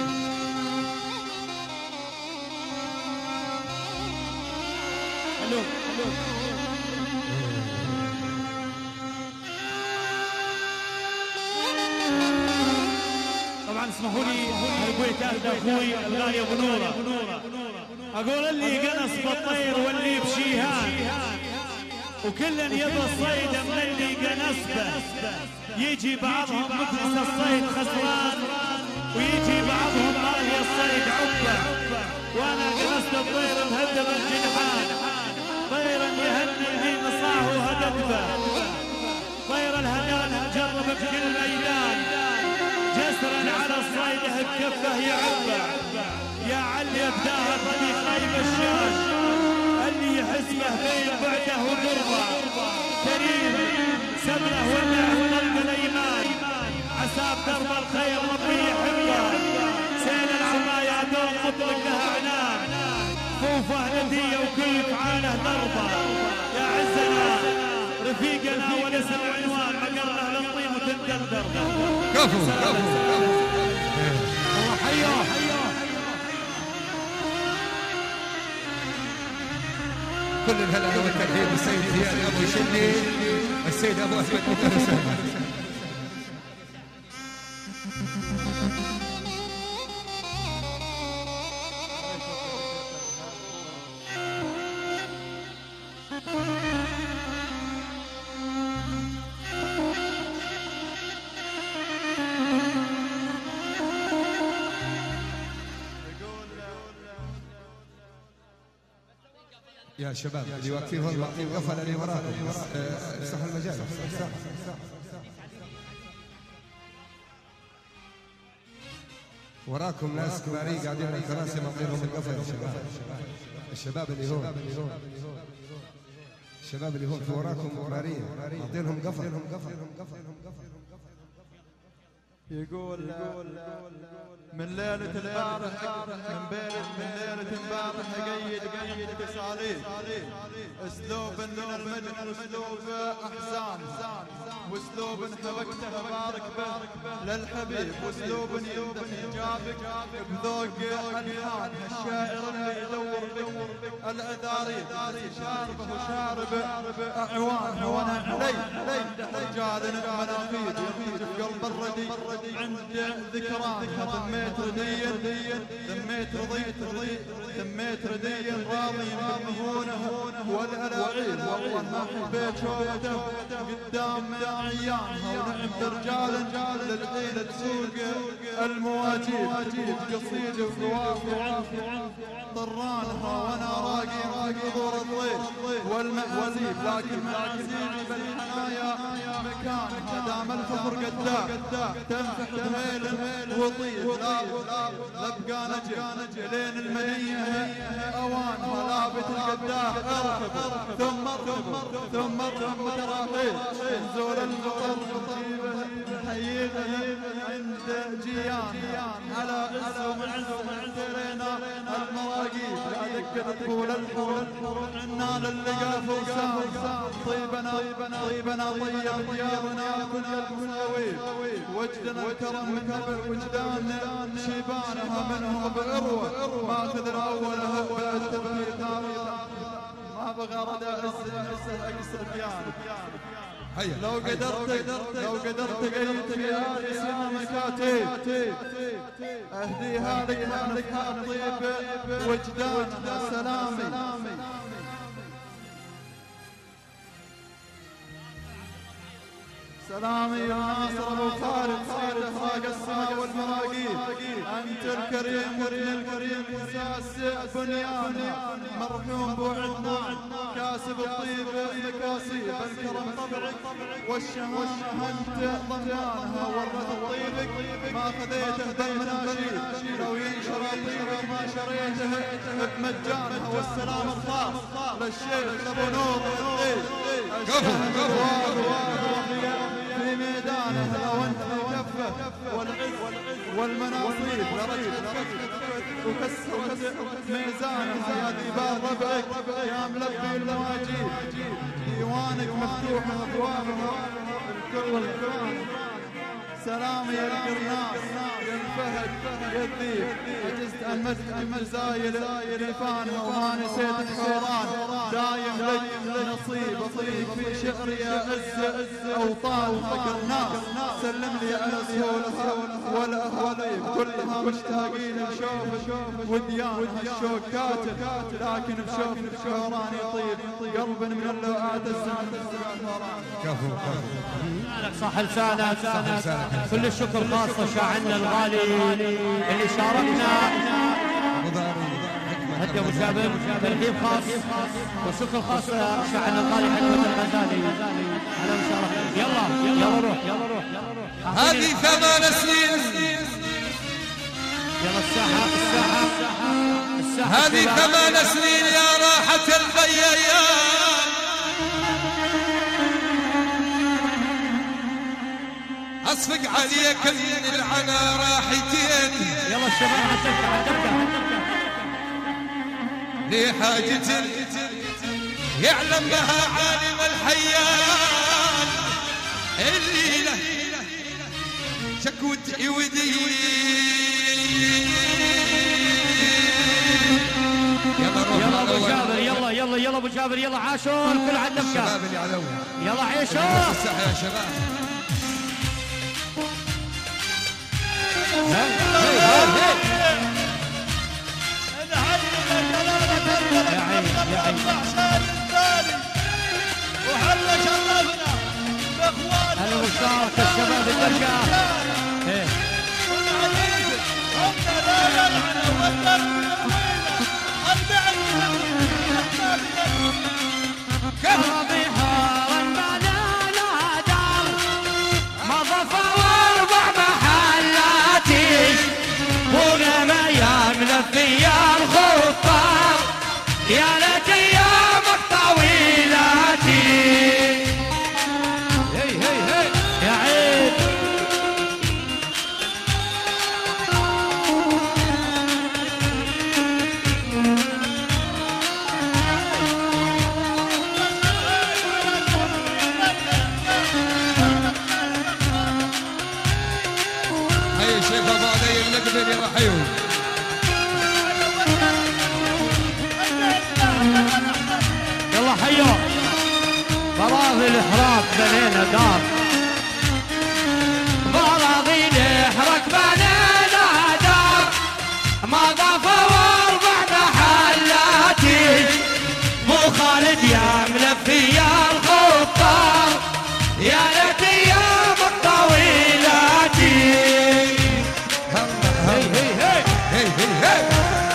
الو الو طبعا اسمحوا لي ابوي تاخذ اخوي الغالي ابو نوره اقول اللي قنص بالطير واللي بشيهان وكلا يبى الصيد من اللي قنص به يجي بعضهم مفلس الصيد خسران ويجي بعضهم راهي الصيد عقبه وانا قنصت الطير مهدم الجنحان طيرا يهني اللي نصاه وهدفه طير الهدان جرب بكل ميدان جسرا على الصيده بكفه يعبه يا علي ابداها طريق غيب الشاش اللي يحس به بين بعده وقربه كريم سبله ولع قلب الايمان عسى بدرب الخير ربي يحبه كفو الله حيه. كل الهلا والترحيب بالسيد زياد ابو شني، السيد ابو احمد مدرس. يا شباب اللي واقفين هون واقفين قفل اللي وراكم، بس افتحوا المجال. وراكم ناس كباري قاعدين على الكراسي معطينهم القفل. يا شباب الشباب اللي هون، الشباب اللي هون في وراكم كباري معطينهم قفل. يقول من ليلة البارح من بين من ليلة البارح قيد قيد تساليب اسلوب من المجد واسلوب احزان واسلوب حبكته بارك به للحبيب واسلوب يمدح جابك بذوق الحان الشاعر اللي يدور بك الاذاريب شاربه وشارب اعوانه وانا علي رجال مناقيب يموت في قلب الردي عند ذكرانها ذميت رديا ذميت رضيت رضي ذميت رديا راضي بالمهونة والألاعيب والله ما حبيت شوفته قدام عيانها ونعمت رجالا للحيلة تسوق المواجيب قصيد وقوافي طرانها وانا راقي راقي دور الضيف والمعازيب لكن معازيب بالحنايا مكانها دام الفخر قدام تنفح دهيل وطيب لبقى نجم لين المنية اوانها لابت القداح اركب ثم اركب ثم اركب متراحيل نزول المطر حييبه عند جيان على عز وعز ترينا المراقيب لا ذكر طول الحور عنا للقى فرسان طيبنا طيبنا طيب ديارنا كل المساويب وجدنا الكرم من نبع وجدان شيبانها منهم بأروة ماخذ الأولها بالتبهير ما بغى رد أعز أكسر بيان لو قدرت لو قدرت قيت بهذه سنة مكاتب أهديها لك لك طيب وجدانها سلامي سلامي يا ناصر ابو خالد سيد اخراق السماء والمراقيب انت الكريم وابن الكريم اساس بنيانها مرحوم بو عدنان كاسب الطيب مكاسيب الكرم طبعك والشهامه انت ضمانها ورث طيبك ما خذيته دم ناشيد لو ينشر طيبك ما شريته بمجانها والسلام الخاص للشيخ ابو نور الطيب كفو كفو في ميدانه لو انت كفه والعز والمناصيب لرجل وكسرت ميزانه هذه باب ربعك يا ملبي المواجيب ديوانك مفتوح ابوابها الكل والكرام سلامي يا القرناص يا الفهد يا الذيب عجزت عن مدح المزايل كيفانها وما نسيت الحوران دايم لك نصيب اطيب في شعري يا عز اوطانها قرناص سلم لي على سهولها والاهاليب كلها مشتاقين لشوفك وديانها الشوق كاتب لكن بشوف الحوران يطيب قلب من اللوعات الزمن كفو كفو صح لسانك كل الشكر خاصة شاعرنا الغالي اللي شاركنا هدي ابو جابر ترحيب خاص وشكر خاص شاعرنا الغالي حكمة الغزالي على مشاركة يلا يلا روح يلا روح يلا روح هذه ثمان سنين يلا الساحة الساحة الساحة هذه ثمان سنين يا راحة الخيام اصفق عليك من العنا راحتين يلا الشباب حتبدا حتبدا لحاجة يعلم بها عالم الحيان الليلة شك يقود يودي يلا ابو جابر يلا يلا يلا ابو جابر يلا عاشور كل على الدفكه شباب اللي علوي يلا عيشوا الصحة يا شباب وحنا شرفنا باخواننا المشاركه الشباب الدرجه لا يلعن والدرب كربي حارا بنانا دار مضفى واربع محلاتي هنا ما يملك فيا الخطار يا ليت ايامك طويلاتي هي هي هي يا عيد شيخ ابو علي النقبل يا رحيم يلا حيو براضي الاحراق بنينا دار براضي الاحراق بنينا دار ما ضافوا اربع محلاتي مو خالد يا ملفي يا الخطار يا ليت ايامك طويلاتي هي هي هي هي هي هي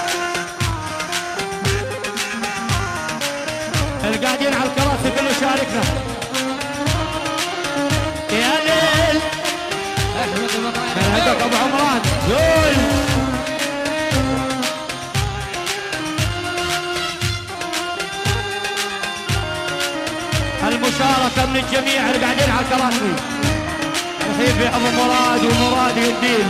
القاعدين على الكراسي كله شاركنا يا ليل احمد من عندك ابو عمران قول المشاركه من الجميع اللي قاعدين على الكراسي الحين ابو مراد ومراد يدين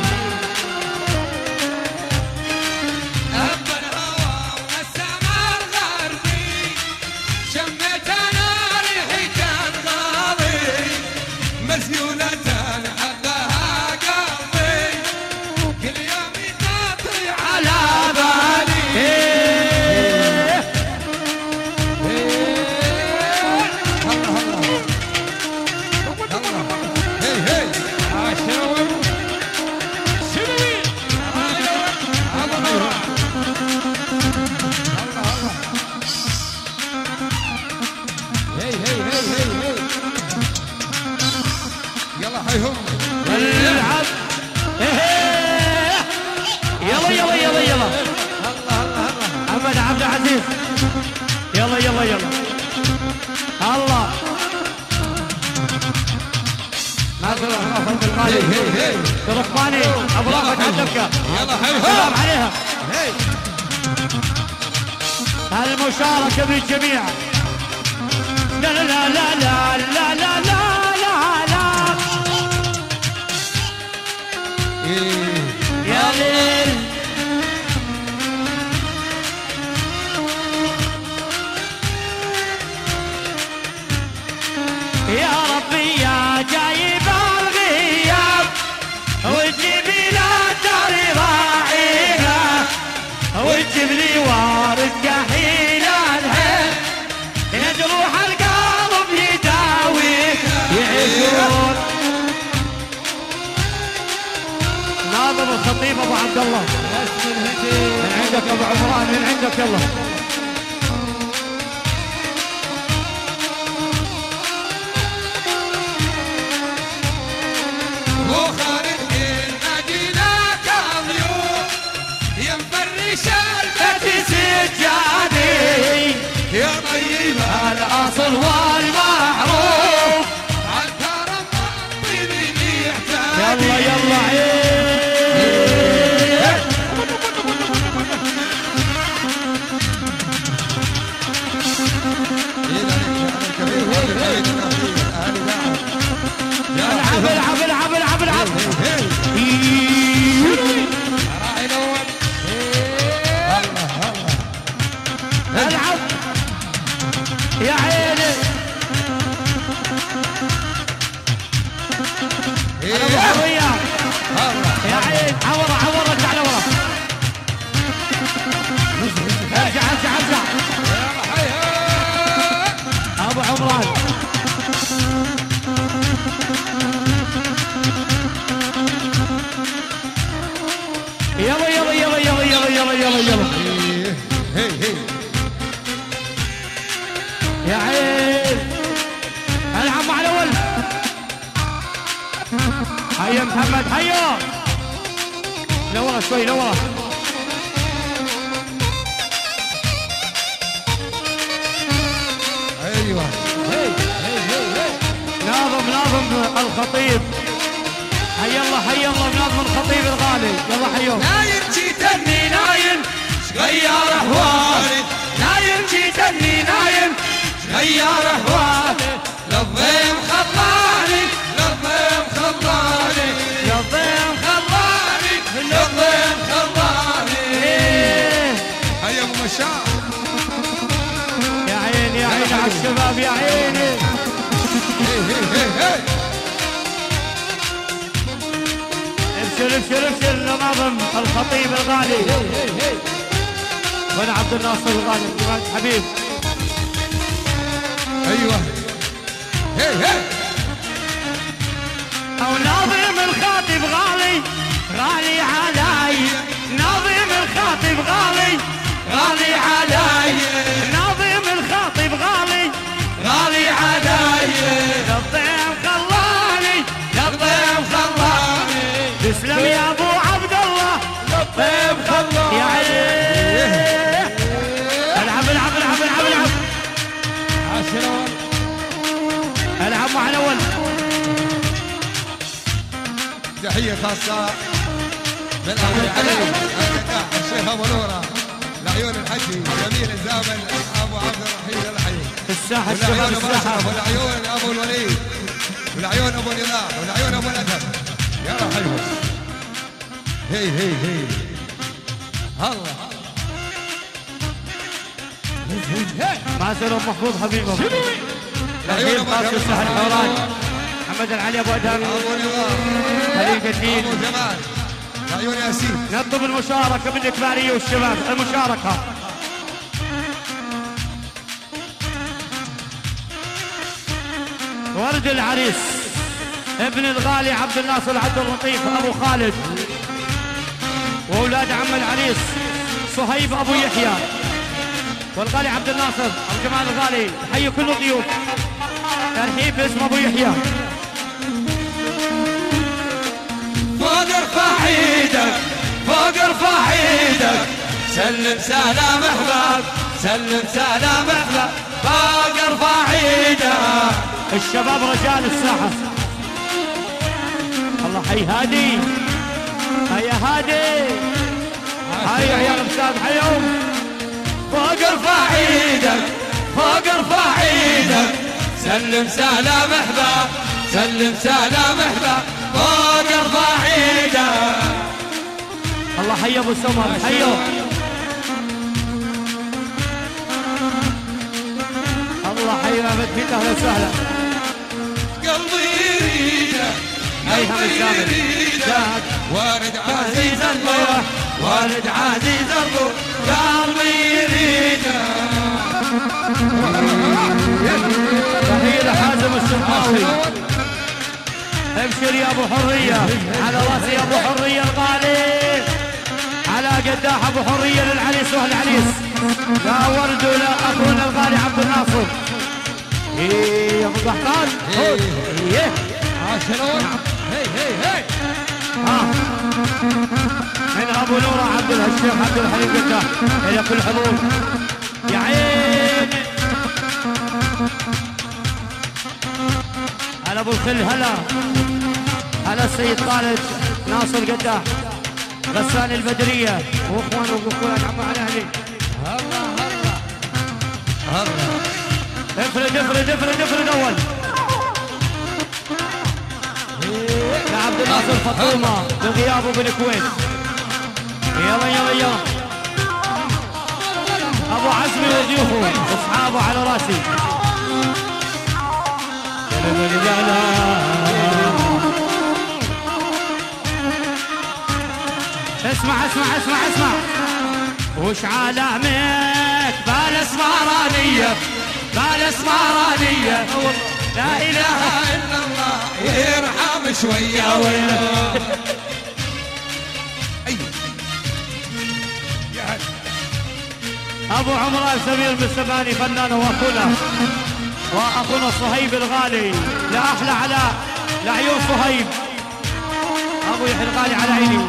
يلا يلا يلا الله ناصر رافت المالي تركماني ابو رافت على الدفكه يلا حيهم سلام عليها المشاركه من الجميع لا لا لا لا لا لا لا لا يا ليل يا ربي يا جايب الغياب وتجيب لي دار راعينا وتجيب لي وارد كحيل الهل يجروح القلب يداوي يعيشون ناظم الخطيب ابو عبد الله من عندك ابو عمران من عندك يلا يا طيب الاصل والمعروف عالكرم طيبي يحتاج يلا يلا عيد عمران. يلا يلا يلا يلا يلا يلا يلا يلا هي هي يا عين. العب مع الاول. هيا محمد هيا. لورا شوي لورا. ايوه هي هي هي هي. ناظم ناظم الخطيب. هيا الله هيا الله ناظم الخطيب الغالي. يلا حيوم. نايم جيتني نايم غير احوالي نايم جيتني نايم غير احوالي للضيم خطاني للضيم خطاني للضيم خطاني للضيم خطاني. هيا ابو مشاع. يا عيني يا عيني على الشباب يا عيني. هي هي هي هي. ابشر ابشر ابشر ناظم الخطيب الغالي. وانا عبد الناصر الغالي حبيب. ايوه هي هي. او ناظم الخطيب غالي غالي علي. ناظم الخطيب غالي غالي علي. ناظم الخطيب غالي غالي علي للضيم خلاني للضيم خلاني. تسلم يا ابو عبد الله للضيم خلاني. يا عيني. العب العب العب العب العب. عشرة. العب مع الاول. تحية خاصة من أبو علي القداح الشيخ أبو نورة لعيون الحجي جميل الزامل أبو عبد الرحيم الحي. الساحة الشباب والعيون الساحة. أبو والعيون أبو الوليد والعيون أبو نضال والعيون أبو الأدهم. يلا حلوة. هي هي هي. الله. مازن ابو محفوظ حبيبه. العيون نبيل أبو قاسم جمال. سهل حوران. محمد العلي ابو ادهم. أبو نضال. خليل قديم. أبو جمال. العيون ياسين. نطلب المشاركة من الإكبارية والشباب. المشاركة. ورد العريس ابن الغالي عبد الناصر عبد اللطيف ابو خالد. واولاد عم العريس صهيب ابو يحيى والغالي عبد الناصر ابو جمال الغالي. حي كل الضيوف. ترحيب باسم ابو يحيى. فوق ارفع ايدك فوق ارفع ايدك سلم سلام احباب سلم سلام احباب فوق ارفع ايدك. الشباب رجال الساحة. الله حي هادي. هيا هادي. هيا يا رمساد حيهم. فوق ارفع ايدك فوق ارفع ايدك سلم سلام احباب سلم سلام احباب فوق ارفع ايدك. الله حي ابو سمر حيو. الله حي ابد فيك اهلا وسهلا. قلبي يريدك هيهم قلبي السامر. يريدك وارد عزيز الروح وارد عزيز الروح قلبي يريدك. تحية لحازم السماوي. ابشر يا ابو حرية. على راسي يا ابو حرية الغالي. على قداح ابو حرية للعريس واهل العريس. لا ورد ولا اخونا الغالي عبد الناصر. ايه يا ابو قحطان. ايه عشرون. هي هي هي. ها من ابو نوره عبد الشيخ عبد الحليم قداح الى كل حضور. يا عين. هلا ابو الخل هلا. هلا السيد خالد ناصر قداح غسان البدريه واخوان واخوان عمو على اهلي. هلا هلا هلا. افرد افرد افرد افرد اول. لعبد الناصر فطومه بغيابه بالكويت. يلا يلا يلا. ابو عزمي وضيوفه اصحابه على راسي. اسمع اسمع اسمع اسمع. وش علامك بالاسمرانيه بالاسمرانية لا اله الا الله يرحم شويه ويله. ايوه يا هلا. ابو عمران سمير بالسباني فنان واخونا واخونا صهيب الغالي لا احلى علاء لعيون صهيب ابو يحيى الغالي على عيني.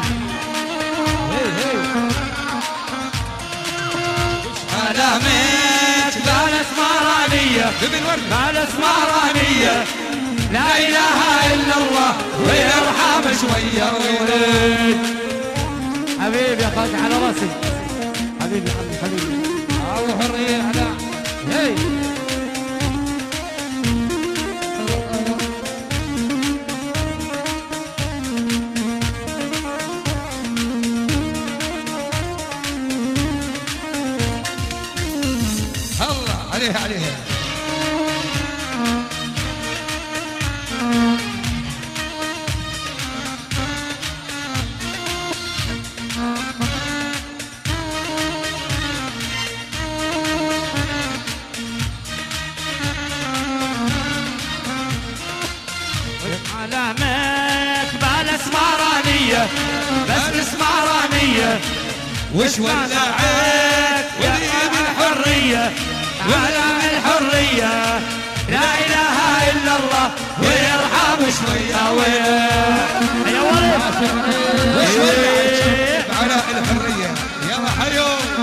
علامات بالاسمرانية بالاسمرانية لا اله الا الله ويرحم شويه ويرد. حبيبي يا خالد على راسي حبيبي حبيبي ابو حريه على هي الله عليها عليها. علامات بالاسمرانية بس اسمرانية وش ولعت وليد الحرية علم الحرية لا اله الا الله ويرحم شوية ويا يا ولد وش ولعت علاء الحريه. يلا حيو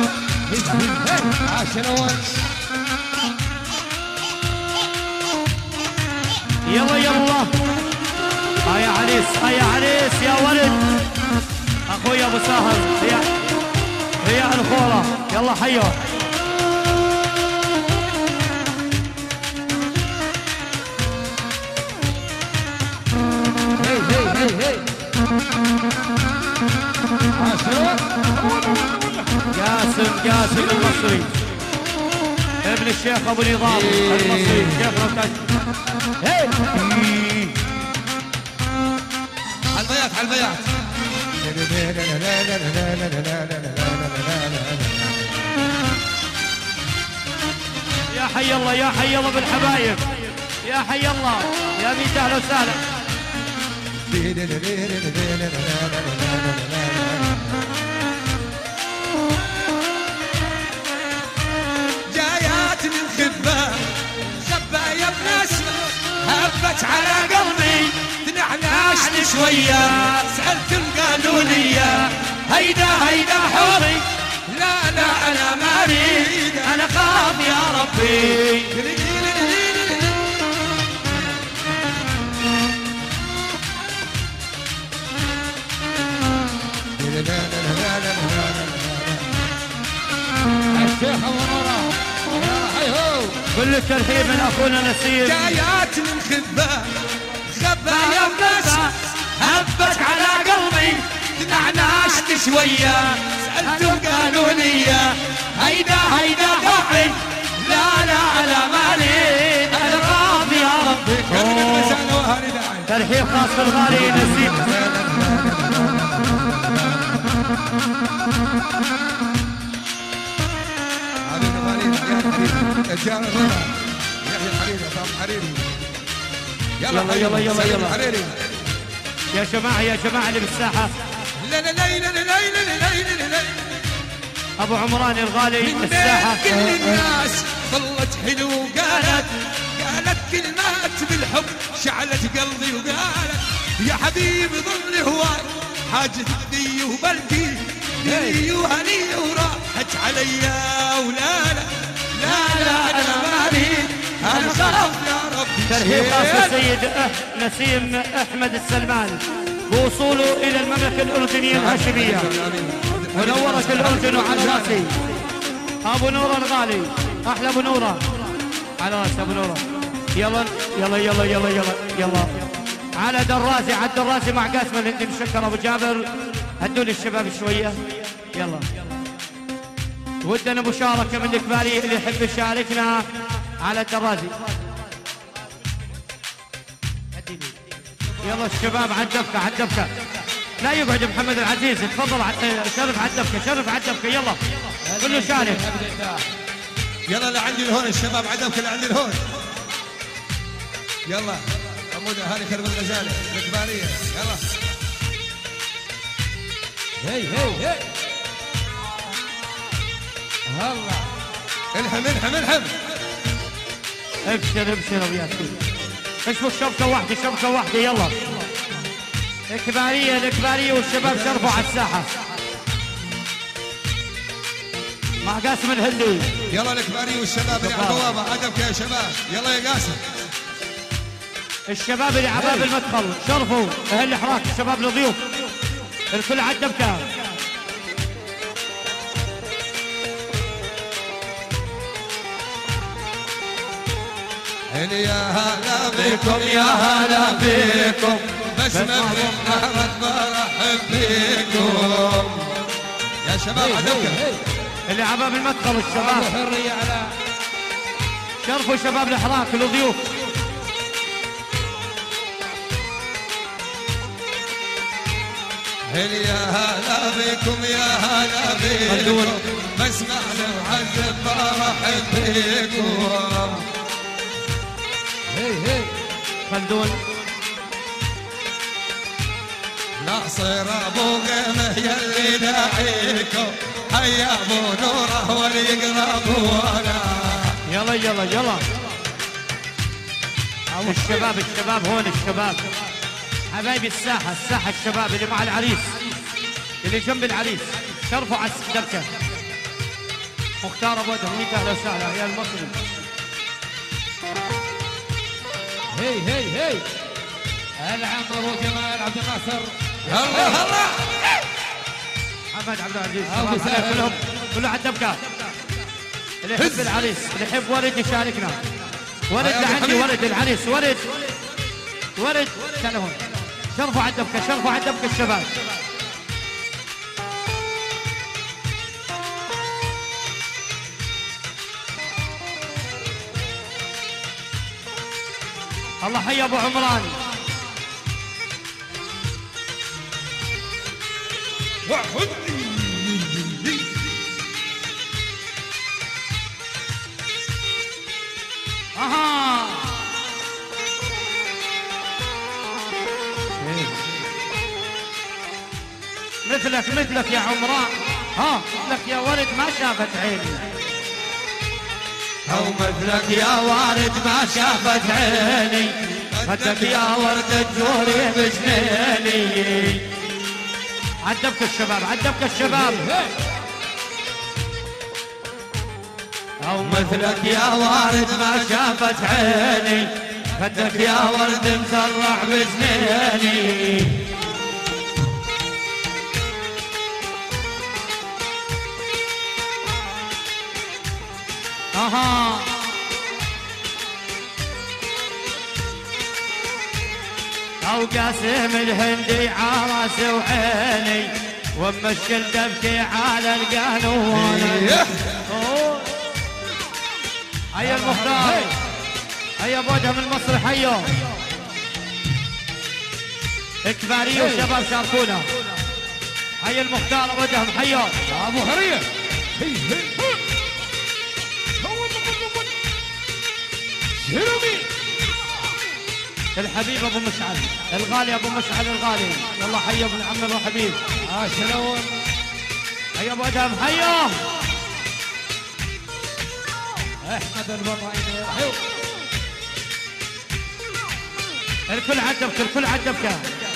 عاشر يلا يلا ها يا عريس ها يا عريس يا ولد اخويا ابو ساهر يا يا الخوره يلا حيو. هي هي هي هي جاسم جاسم المصري ابن الشيخ ابو نظام المصري شيخ ركاج. هي على البيات على البيات. يا حي الله يا حي الله بالحبايب يا حي الله يا ميت اهلا وسهلا. جايات من خبة خبة يا ابن اسمه هبت على قلبي تنعناشني شوية سألت القانونية هيدا هيدا حوري لا لا أنا ما أريد انا خاف يا ربي. الشيخ أبو نورة كل الترحيب من اخونا نسيم. جايات من خبة خبة يا بس هبت على قلبي تنعناشت شوية سألت القانونية هيدا هيدا حوري لا لا على مالي انا خاف يا ربي. ترحيب خاص بالغالي نسيم. يلا يلا يلا يلا حريري. يا جماعة يا جماعة اللي بالساحة لا لا لا لا لا لا لا لا ابو عمران الغالي الساحة. كل الناس ظلت حلو وقالت قالت كلمات بالحب شعلت قلبي وقالت يا حبيبي ظل هواي حاجة ذي وبلكي هني وهني وراحت عليا ولا لا لا لا انا ما اريد انا خاف يا ربي. ترحيب خاص السيد نسيم احمد السلمان بوصوله الى المملكة الاردنية الهاشمية منورة الاردن وعلى راسي. ابو نورة الغالي احلى ابو نورة على راسي ابو نورة. يلا يلا يلا يلا يلا يلا على درازي على الدرازي مع قاسم الهندي مشكر ابو جابر. هدوني الشباب شوية يلا. ودنا مشاركة من الكباري اللي يحب يشاركنا على الدرازي. يلا الشباب على الدفكة على الدفكة لا يقعد محمد العزيز تفضل شرف على الدفكة شرف على الدفكة يلا كله شارك. يلا اللي عندي الهون الشباب عدمك اللي عندي الهون. يلا حمودة هاني خرب الغزالة الكبارية يلا. هي هي هي هلا الحم الحم الحم. ابشر ابشر ابو ياسين. اشبك شبكة واحدة شبكة واحدة يلا. الكبارية الكبارية والشباب شرفوا على الساحة مع قاسم الهندي. يلا الكبارية والشباب اللي على البوابة عدمك يا شباب. يلا يا قاسم. الشباب اللي على باب المدخل شرفوا اهل الحراك الشباب الضيوف الكل عدى بكام. يا هلا بكم يا هلا بكم بس ما بنهرب برحب بكم يا شباب عدمك. اللي على باب المدخل الشباب حرية على شرفوا شباب الحراك الضيوف. يا هلا بكم يا هلا بكم بس ما نعذب برحب بكم. هي هي خلدون ناصر ابو قمه يلي داعيكم حيا ابو نوره وليقربونا. يلا يلا يلا الشباب الشباب هون الشباب حبايبي الساحة الساحة الشباب اللي مع العريس اللي جنب العريس شرفوا على الدبكة. مختار ابو ادهم هيك اهلا وسهلا يا المصري. هي هي هي العمر وجمال عبد الناصر. هلا هلا محمد عبد العزيز أبو شباب سهل. كلهم كله على الدبكة. اللي يحب العريس اللي يحب ورد يشاركنا. ورد يا أبو لعندي حميد. ورد العريس ورد ورد تعالوا هون شرفوا على الدبكة شرفوا على الدبكة الشباب. الله حي ابو عمران. اها مثلك مثلك يا عمران. ها مثلك يا ورد ما شافت عيني. او مثلك يا وارد ما شافت عيني خدك يا ورد الجوري بجنيني. عدبك الشباب عدبك الشباب. او مثلك يا وارد ما شافت عيني خدك يا ورد مسرح بجنيني. اها او قاسم الهندي عراس وعيني ومشكل دبكي على القانون. أوه. هيا المختار هيا ابو ادهم المصري حيو اكباريه وشباب شاركونا. هيا المختار ابو ادهم حيو ابو حرية. هي هي شيرومي الحبيب ابو مشعل الغالي ابو مشعل الغالي. والله حي ابن عم ابو حبيب. عاشرون هيا ابو ادهم حيو احمد الوطني. حيو الكل عدبك الكل عدبك.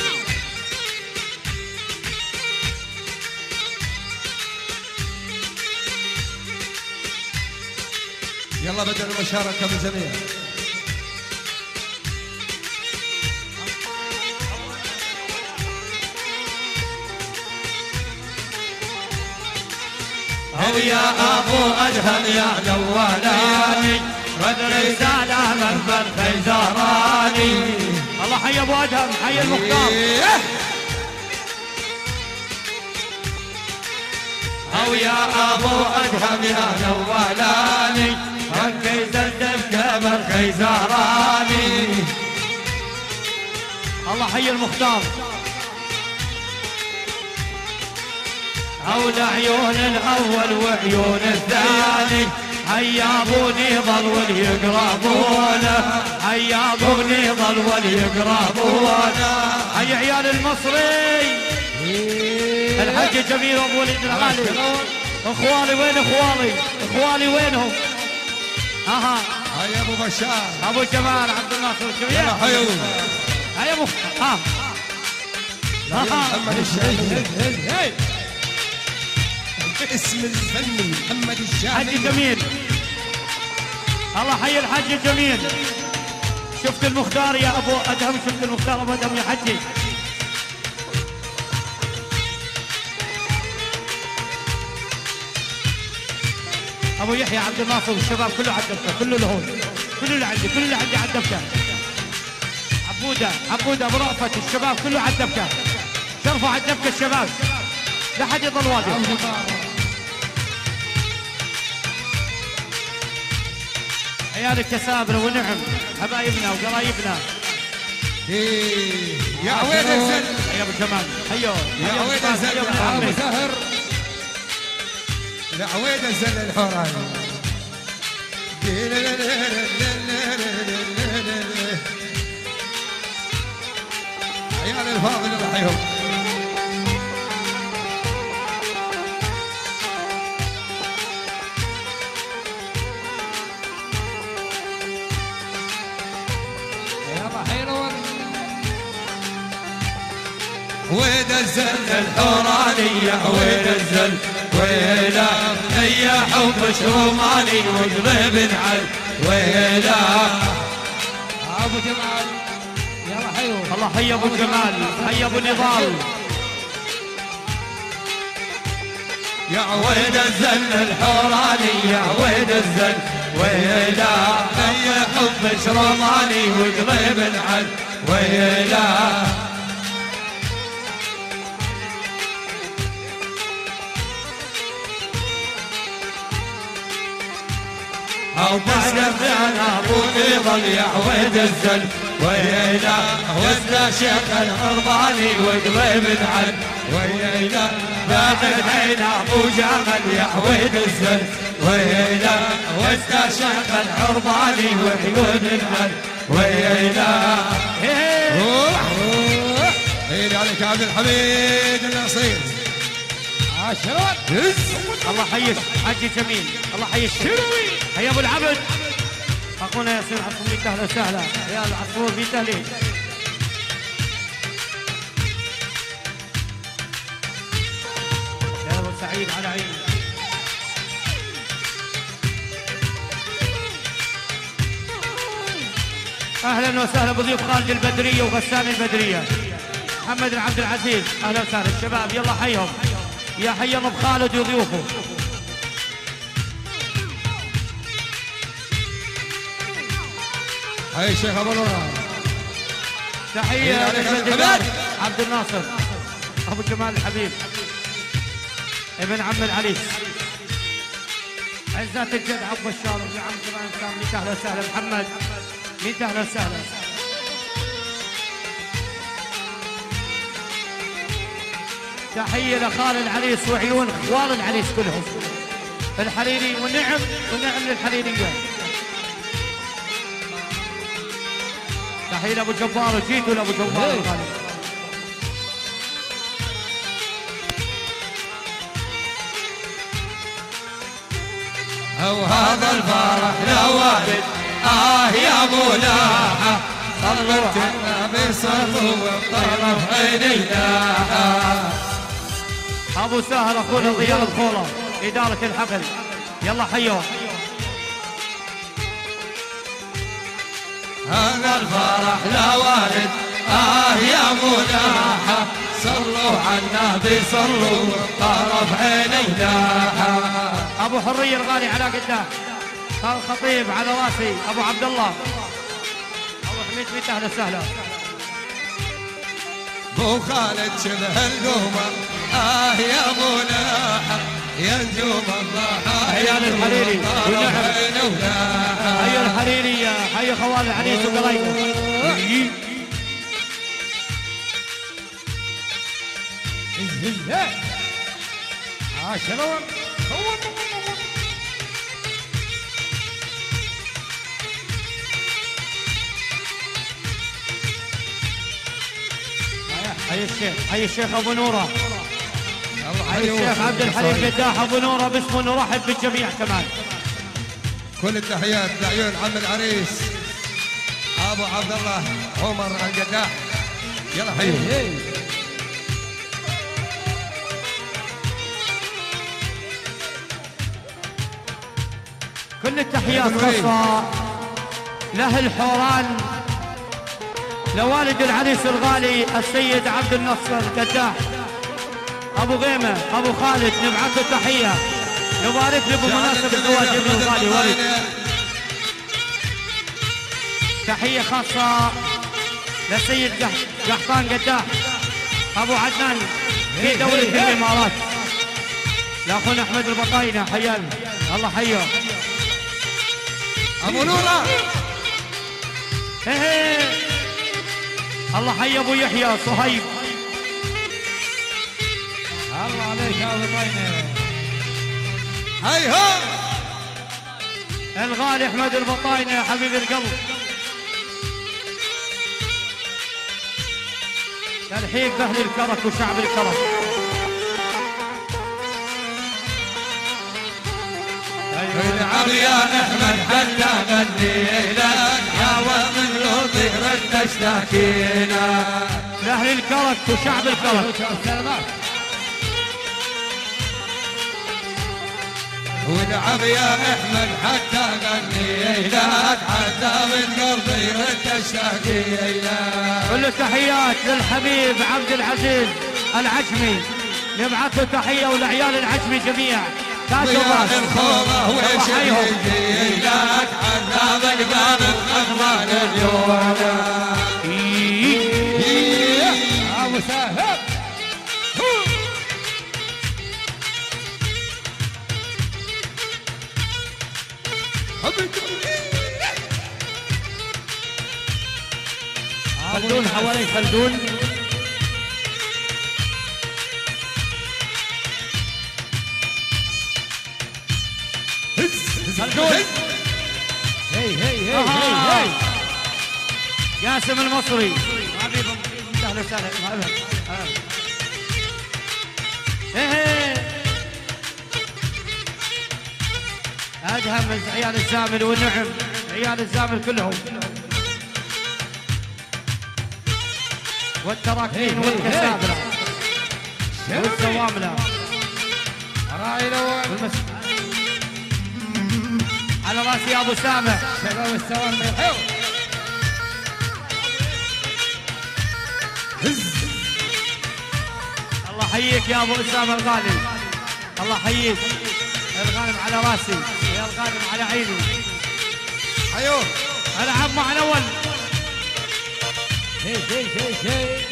يلا بدأ المشاركة من جميع. او يا ابو ادهم يا جوالاني بدري سلام بالخيزراني. الله حي ابو ادهم حي المختار. او يا ابو ادهم يا جوالاني الكيزر دبكه بالخيزراني. الله حي المختار. او العيون الاول وعيون الثاني حيا ابو نضال واليقربونه حيا ابو نضال واليقربونه حيا عيال المصري الحاج جميل ابو وليد الغالي اخوالي وين اخوالي اخوالي وينهم اها هيا ابو بشار ابو جمال عبد الناصر الكبير يلا حيو هيا ابو ها محمد الشاهي اسم الفني محمد الشاهي حاج جميل الله حي الحاج جميل شفت المختار يا ابو ادهم شفت المختار ابو ادهم يا حجي ابو يحيى عبد الناصر والشباب كله عدبته كله لهون كله اللي عندي كله اللي عندي عدبته عبوده عبوده ابو رأفت الشباب كله عدبته شرفوا عدبته الشباب لا حد يضل واقف عيال الكسابره ونعم حبايبنا وقرايبنا إيه يا عويد الزل يا ابو جمال حيو يا عويد الزل يا ابو زهر يا عويد الزل الحوراني عيال الفاضل الله يحييهم ويد الزل الحورانية ويد الزل ويلا هيا حب شروماني وقلب نعل ويلا ابو جمال يلا حيو الله حي ابو جمال حي ابو نضال يا ويد الزل الحوراني يا ويد الزل ويلا هيا حب شروماني وقلب نعل ويلا أو تسلم أنا أبو نضال يا عويد الزل ويلا وزنا شيخ الغرباني وقلب نعل ويلا باب العين أبو جمل يا عويد الزل ويلا وزنا شيخ الغرباني وقلب نعل ويلا هيلي عليك عبد الحميد النصير عشرات الله حيك حاج جميل الله حيك هيا ابو العبد اخونا ياسين عصفور بيت اهلا وسهلا يا العصفور بيت اهلي يا ابو سعيد على عيني اهلا وسهلا بضيوف خالد البدريه وغسان البدريه محمد عبد العزيز اهلا وسهلا الشباب يلا حيهم يا حي ابو خالد وضيوفه هاي شيخ ابو نور تحيه للجدار عبد الناصر ابو جمال الحبيب ابن عم العريس عزات الجد عبد بشار ابن عم كمان كان ميت اهلا وسهلا محمد ميت اهلا وسهلا تحيه لخال العريس وعيون خوال العريس كلهم الحريري ونعم ونعم للحريريه تحيه لابو جبار وجيتوا لابو جبار الغالي او هذا الفرح لوالد اه يا مولاها صلوا على النبي صلوا وطرف عينينا ابو سهل اخونا ضياء الخوله اداره الحفل يلا حيوه هذا الفرح لوالد اه يا مولاها صلوا على النبي صلوا طرف عينينا ابو حريه الغالي على قدام الخطيب على راسي ابو عبد الله ابو حميد بيت اهلا وسهلا بو خالد شبه القمر اه يا مولاها يا نجوم الضحى يا الحريري ونعم حي الحريري حي خوال العريس وقرايبه حي الشيخ حي الشيخ ابو نوره، الله حي الشيخ عبد الحليم قداح ابو نوره، باسمه نرحب بالجميع كمان. كل التحيات لعيون عم العريس ابو عبد الله عمر القداح. يلا حيو. كل التحيات خاصة لأهل حوران، لوالد العريس الغالي السيد عبد النصر قداح أبو غيمة أبو خالد، نبعث له تحية، نبارك له بمناسبة زواج ابن الغالي وليد. تحية خاصة للسيد قحطان قداح أبو عدنان في دولة الإمارات، لأخونا أحمد البطاينة حيانا الله حيه. ابو نوره ايه الله حي ابو يحيى صهيب. الله عليك يا ابو طينه. هاي هو الغالي احمد البطاينه يا حبيب القلب، ترحيب باهل الكرك وشعب الكرك. العب يا احمد حتى غنينا يا ومن لطيف رد اشتاكينا لاهل الكرك وشعب الكرك. والعب يا احمد حتى غنينا حتى من قلبي رد اشتاكينا. كل التحيات للحبيب عبد العزيز العجمي، نبعث له تحيه ولعيال العجمي جميع. يا الخوضة وش يجي لك عذاب القلب أخبار اليوم. أبو سهل خلدون حوالي خلدون. خلدون هي هي هي هي جاسم المصري حبيب اهلا وسهلا. ايه ادهم عيال الزامل والنعم، عيال الزامل كلهم والتراكين والكسابره والزوامله والمس... على راسي يا ابو سامع شباب السوامل الحلو. الله يحييك يا ابو اسامه الغالي، الله يحييك. الغانم على راسي يا الغانم على عيني. ايوه العب مع الاول. هي هي هي هي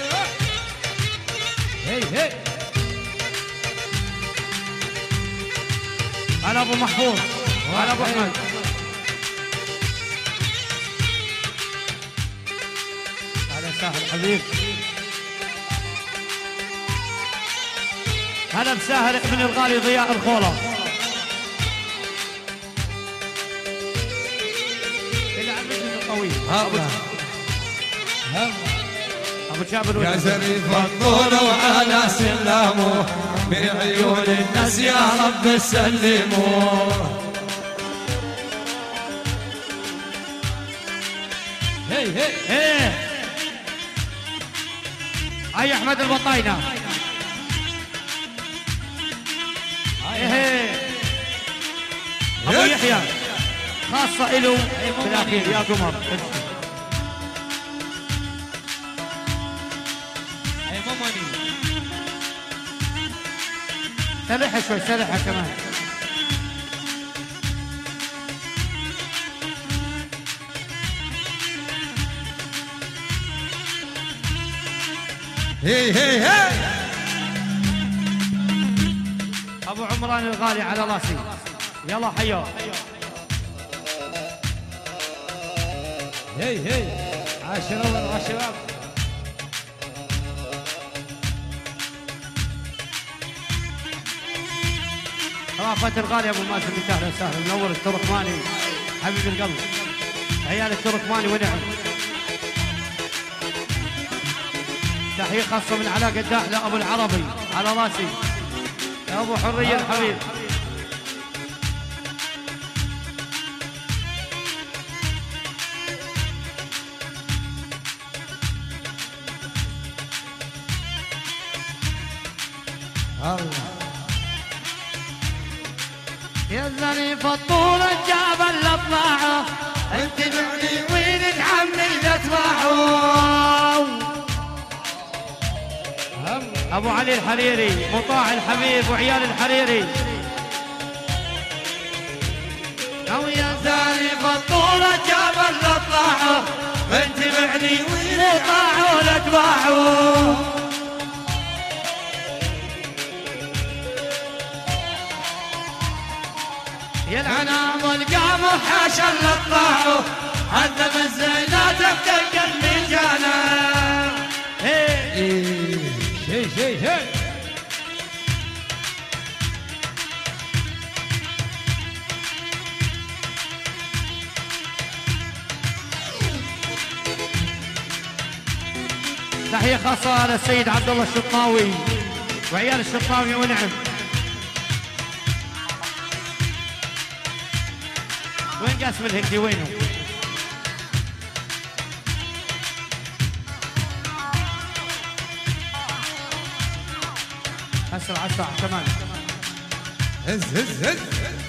هي هي على ابو محفوظ وعلى ابو احمد. هلا سهل حبيب. هلا بساهر ابن الغالي ضياء الخوله. العب القوي ابو ابو جابر يا زريف الطول وعلى سلامه بعيون الناس يا رب سلموا. هي هي هي هاي احمد البطاينه. هي ابو يحيى خاصه له بالاخير يا قمر. سرحها شوي سرحها كمان. هي هي هي ابو عمران الغالي على راسي يلا حيو. هي هي عاشر عاشر رافت الغالي ابو مازن اهلا وسهلا منور التركماني حبيب القلب عيال التركماني ونعم. تحية خاصة من علاء قداح لأبو العربي على راسي يا أبو حرية الحبيب. الله يا زنيف الطول الجبل اطلعوا انت بعدي وين عمي تطلعوا. ابو علي الحريري مطاع الحبيب وعيال الحريري. او يا زنيف الطول الجبل اطلعوا انت بعدي وين طاعوا لتباعوا. يا العنام والقام وحاشا اللي طلعوا عذب الزينات بتلقى الميجانة. شي شي شي تحية خاصة للسيد عبد الله الشطاوي وعيال الشطاوي ونعم. وين قاسم الهندي وينه؟ اسرع اسرع كمان. هز هز هز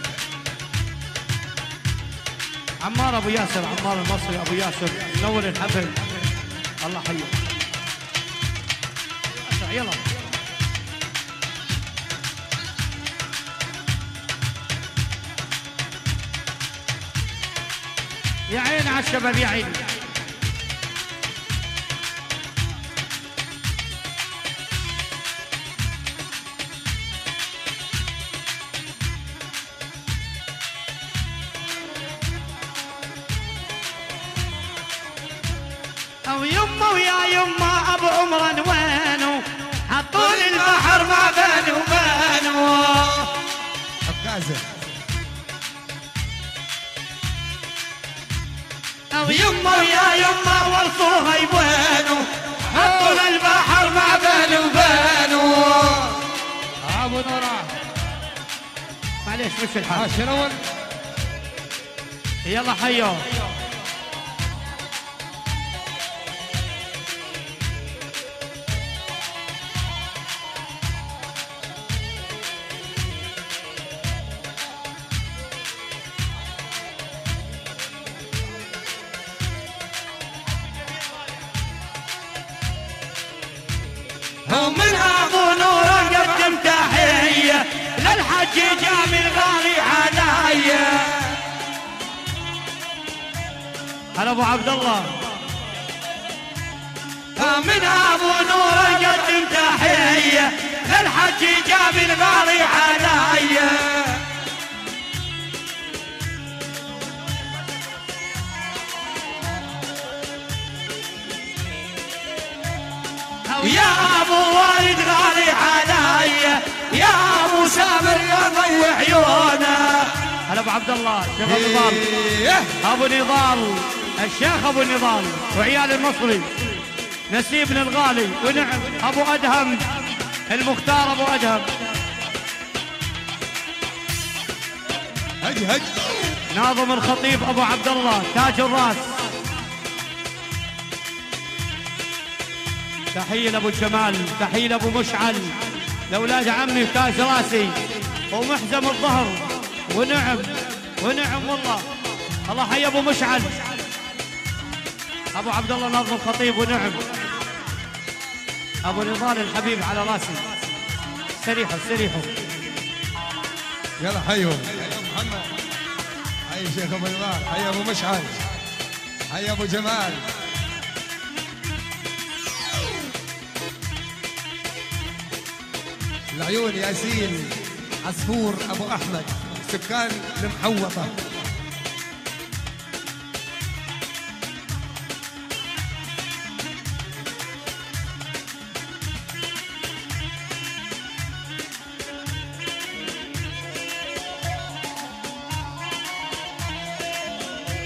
عمار ابو ياسر، عمار المصري ابو ياسر نور الحفل الله حيه. اسرع يلا يا عيني على الشباب يا عيني. او يما ويا يما ابو عمران وينو حطولي البحر ما بيني وبينه. عكازه يما ويا يما ورثوها يبينوا حطوا البحر ما بيني وبينه. ابو نوران معليش مش الحال. عاشر اول يلا حيو ومن ابو نور قدم تحيه للحج جامل غالي عليا. هلا ابو عبد الله. من ابو نور قدم تحيه للحج جامل غالي عليا. يا ابو والد غالي علي يا ابو سامر يا ضي عيونه. هلا ابو عبد الله شيخ ابو نضال ابو نضال الشيخ ابو نضال وعيال المصري نسيبنا الغالي ونعم ابو ادهم المختار ابو ادهم. هج هج ناظم الخطيب ابو عبد الله تاج الراس. تحية لابو الجمال، تحية لابو مشعل، لاولاد عمي تاج راسي ومحزم الظهر ونعم ونعم والله. الله حي ابو مشعل ابو عبد الله ناظم الخطيب ونعم. ابو نضال الحبيب على راسي. استريحوا استريحوا. يلا حيو حيو محمد، حي شيخ ابو نضال، حي ابو مشعل، حي ابو جمال. العيون ياسين عصفور ابو احمد سكان المحوطه.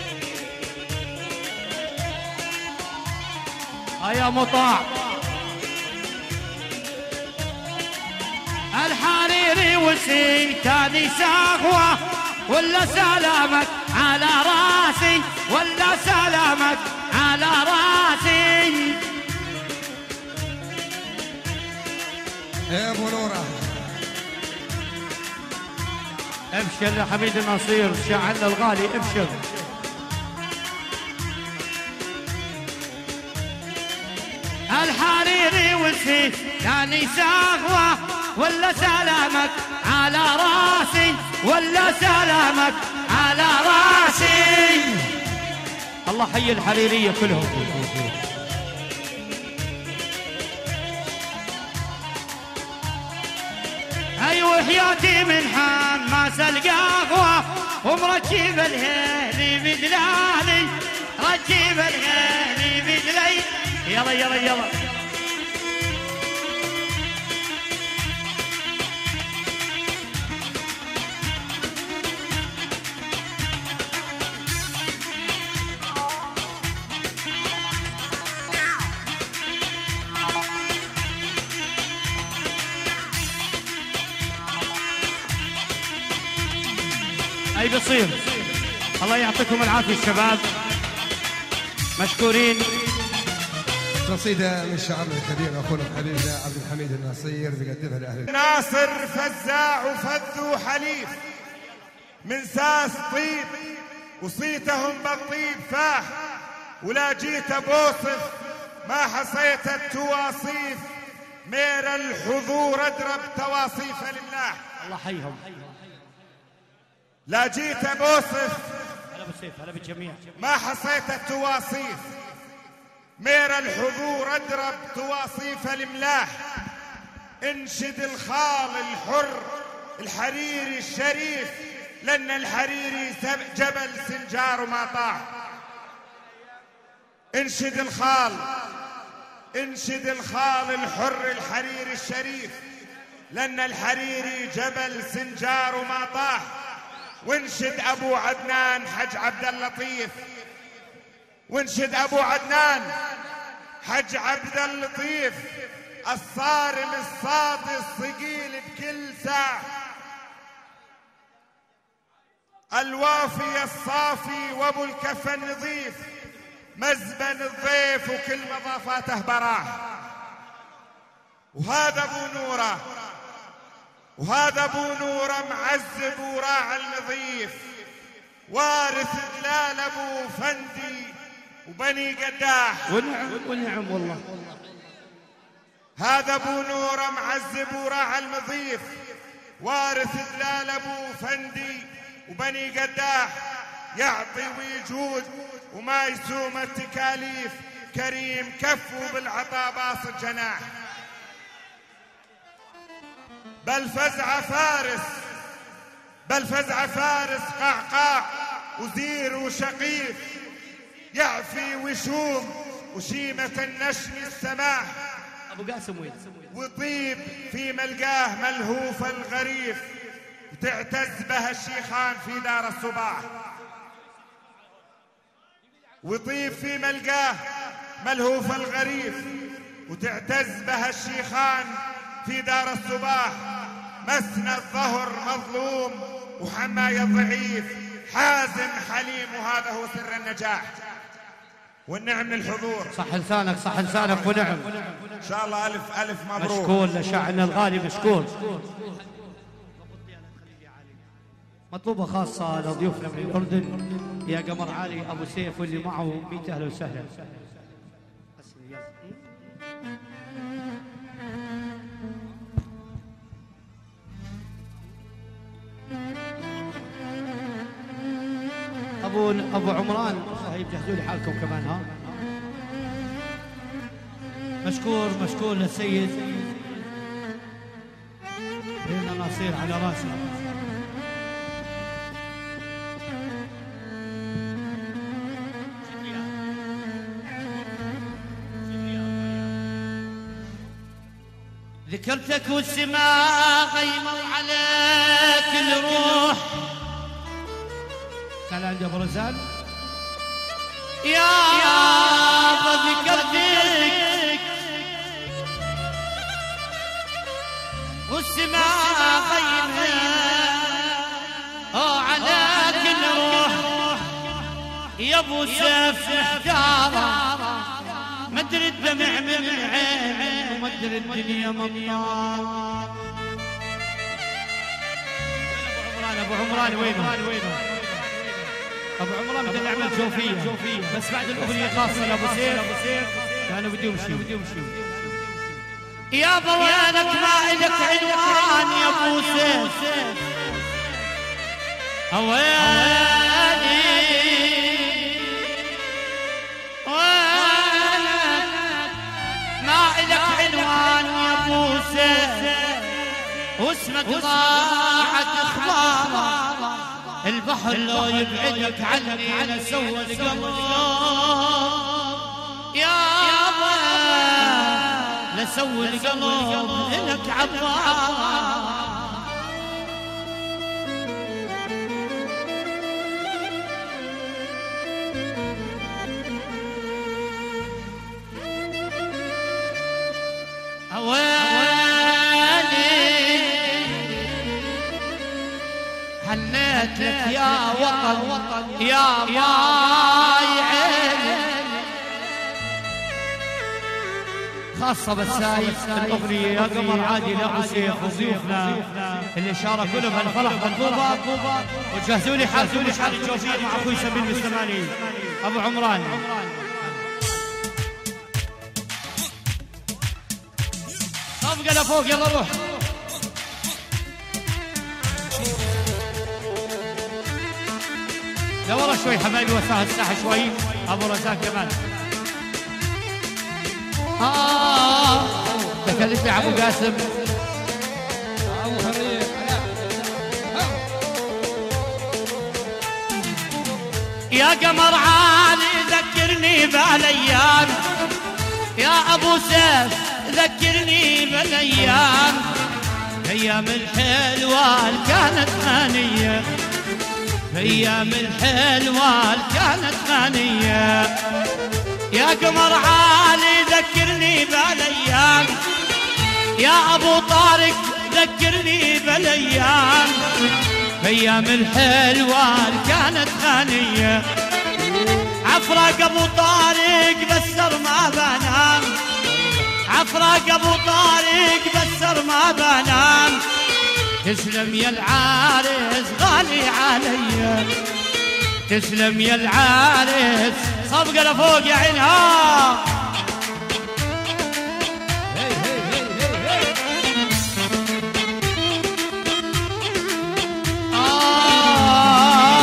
يا مطاع الحريري وسيتاني ساغوة ولا سلامك على راسي ولا سلامك على راسي. يا ابو نوره ابشر يا حميد النصير شاعرنا الغالي ابشر. الحريري والسيف ثاني ساغوة ولا سلامك على راسي ولا سلامك على راسي. الله حي الحريرية كلهم. اي وحياتي من حماس القهوة ومركب الهيلي بدلالي ركب الهيلي بدلي. يلا يلا يلا اي بصير. الله يعطيكم العافية الشباب مشكورين. قصيدة من شاعرنا الكبير أخونا الحبيب عبد الحميد الناصير بيقدمها لأهل ناصر فزاع وفذ حليف من ساس طيب وصيتهم بالطيب فاح ولا جيت بوصف ما حصيت التواصيف مير الحضور اضرب تواصيف الملاح. الله حيهم. لا جيت بوصف هلا بالسيف هلا بالجميع ما حصيت التواصيف مير الحضور اضرب تواصيف الملاح. انشد الخال الحر الحريري الشريف لأن الحريري جبل سنجار وما طاح. انشد الخال انشد الخال الحر الحريري الشريف لأن الحريري جبل سنجار وما طاح. وانشد أبو عدنان حج عبد اللطيف وانشد أبو عدنان حج عبد اللطيف الصارم الصادي الثقيل بكل ساعة الوافي الصافي وابو الكف النظيف مزبن الضيف وكل مضافاته براح. وهذا ابو نوره وهذا ابو نوره معذب وراعي النظيف وارث دلال ابو فندي وبني قداح. ونعم ونعم والله. هذا ابو نوره معذب وراعي النظيف وارث دلال ابو فندي وبني قداح. يعطي ويجود وما يسوم التكاليف كريم كفه بالعطاء باص جناح. بل فزع فارس بل فزع فارس قعقاع وزير وشقيف يعفي وشوم وشيمة النشم السماح. ابو قاسم وين وطيب في ملقاه ملهوف الغريف وتعتز به الشيخان في دار الصباح. وطيب في ملقاه ملهوف الغريف وتعتز به الشيخان في دار الصباح. مسنى الظهر مظلوم وحماية ضعيف حازم حليم وهذا هو سر النجاح. والنعم من الحضور. صح لسانك صح لسانك ونعم. ان شاء الله الف الف مبروك. مشكور لشاعرنا الغالي مشكور. مطلوبة خاصة لضيوفنا من الأردن يا قمر علي أبو سيف واللي معه ميت أهلا وسهلا. أبو أبو عمران صهيب جهزوا لي حالكم كمان ها. مشكور مشكور للسيد هنا نصير على راسي. ذكرتك والسماء غيموا عليك الروح. كان عندي ابو رزان يا ذكرتك والسماء يا ابو سيف محتارة مدري الدمع من عيني ومدري الدنيا مطار. ابو عمران وينه؟ ابو عمران بدنا نعمل جوفيه بس بعد الاغنيه خاصه لابو سيف كانوا بدهم شيء. يابا وينك ما الك عنوان يا ابو سيف؟ ويني وينك ما الك عنوان يا ابو سيف؟ واسمك ضاعت اخبار البحر لو يبعدك عني انا سوى القلب يابا لسوي القلب لك عبار. حنيت لك يا وطن يا ماي عيني خاصة بالسايف الأغنية يا قمر عادي لأبو سيف وضيوفنا اللي شاركوا له بهالفرح بالطوبة وجهزوا لي حالكم مشعل الجوفية مع أخوي سمير السماني أبو عمران. صفقة لفوق يلا روح. لورا شوي حبايبي وساها الساحة شوي. أبو رزاق كمان. آه تكلمت أبو قاسم. أبو خليل. يا قمر عالي ذكرني بهالأيام يا أبو سيف ذكرني بالأيام أيام الحلوة كانت غنية أيام الحلوة كانت غنية يا قمر عالي ذكرني بالأيام يا أبو طارق ذكرني بالأيام أيام الحلوة كانت غنية عفراق أبو طارق بسر ما بنام عفراق أبو طارق بسر ما بنام تسلم يا العارس غالي علي تسلم يا العارس صفقة لفوق يا عينها. آه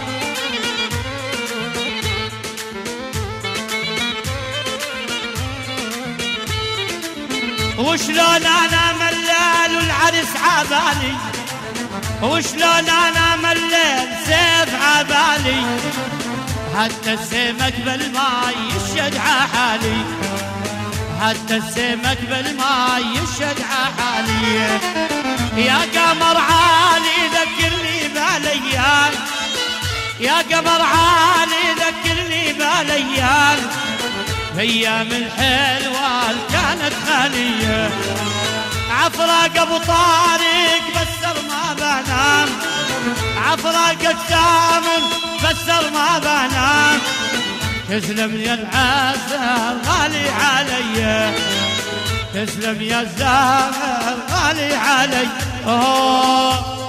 وشلون انا ملال والعرس عبالي وشلون انا ملال سيف عبالي حتى السمك بالماي يشد حالي حتى السمك بالماي يشد حالي يا قمر عالي ذكرني بالايام يا قمر عالي ذكرني بالايام ايام الحلوه كانت غنيه عفراق ابو طارق بسر ما بنام عفراق الثامن بسر ما بنام تسلم يا العسل غالي علي تسلم يا الزهر غالي علي. اوه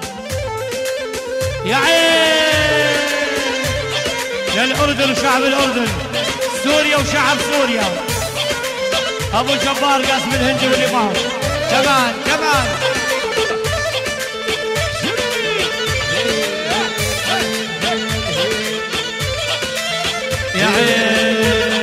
يا عين يا الاردن وشعب الاردن سوريا وشعب سوريا ابو جبار قاسم الهندي والامام كمان كمان يا عين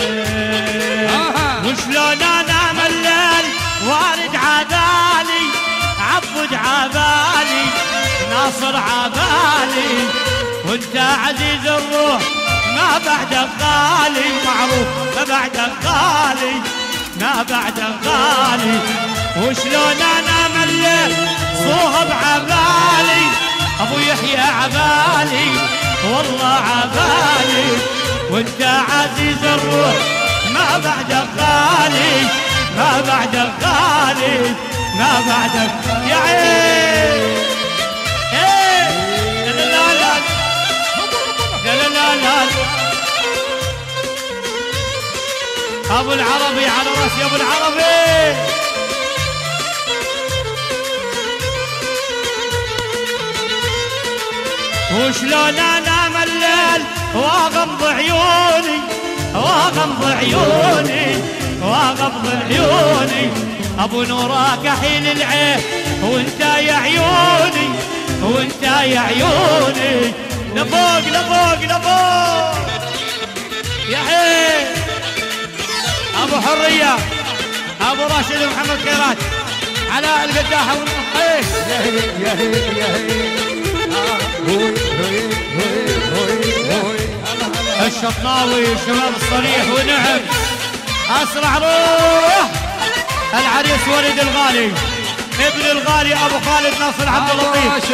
وشلون انا ملل وارد عبالي عبد عبالي ناصر عبالي وانت عزيز الروح ما بعدك غالي معروف ما بعدك غالي ما بعدك غالي وشلون انا مليت صوهب عبالي ابو يحيى عبالي والله عبالي وانت عزيز الروح ما بعدك غالي ما بعدك غالي ما بعدك يا عين لا لا لا لا لا لا ابو العربي على راسي ابو العربي. وشلون انام الليل واغمض عيوني واغمض عيوني واغمض عيوني ابو نورا كحيل العين وانت يا عيوني وانت يا عيوني لفوق لفوق لفوق يا حين ابو حريه ابو راشد ومحمد خيرات علاء القداحه والمخيخ يا هي يا هي يا هي هوي هوي هوي هوي الشطناوي شباب الصريح ونعم اسرع روح العريس وليد الغالي ابن الغالي ابو خالد ناصر عبد اللطيف.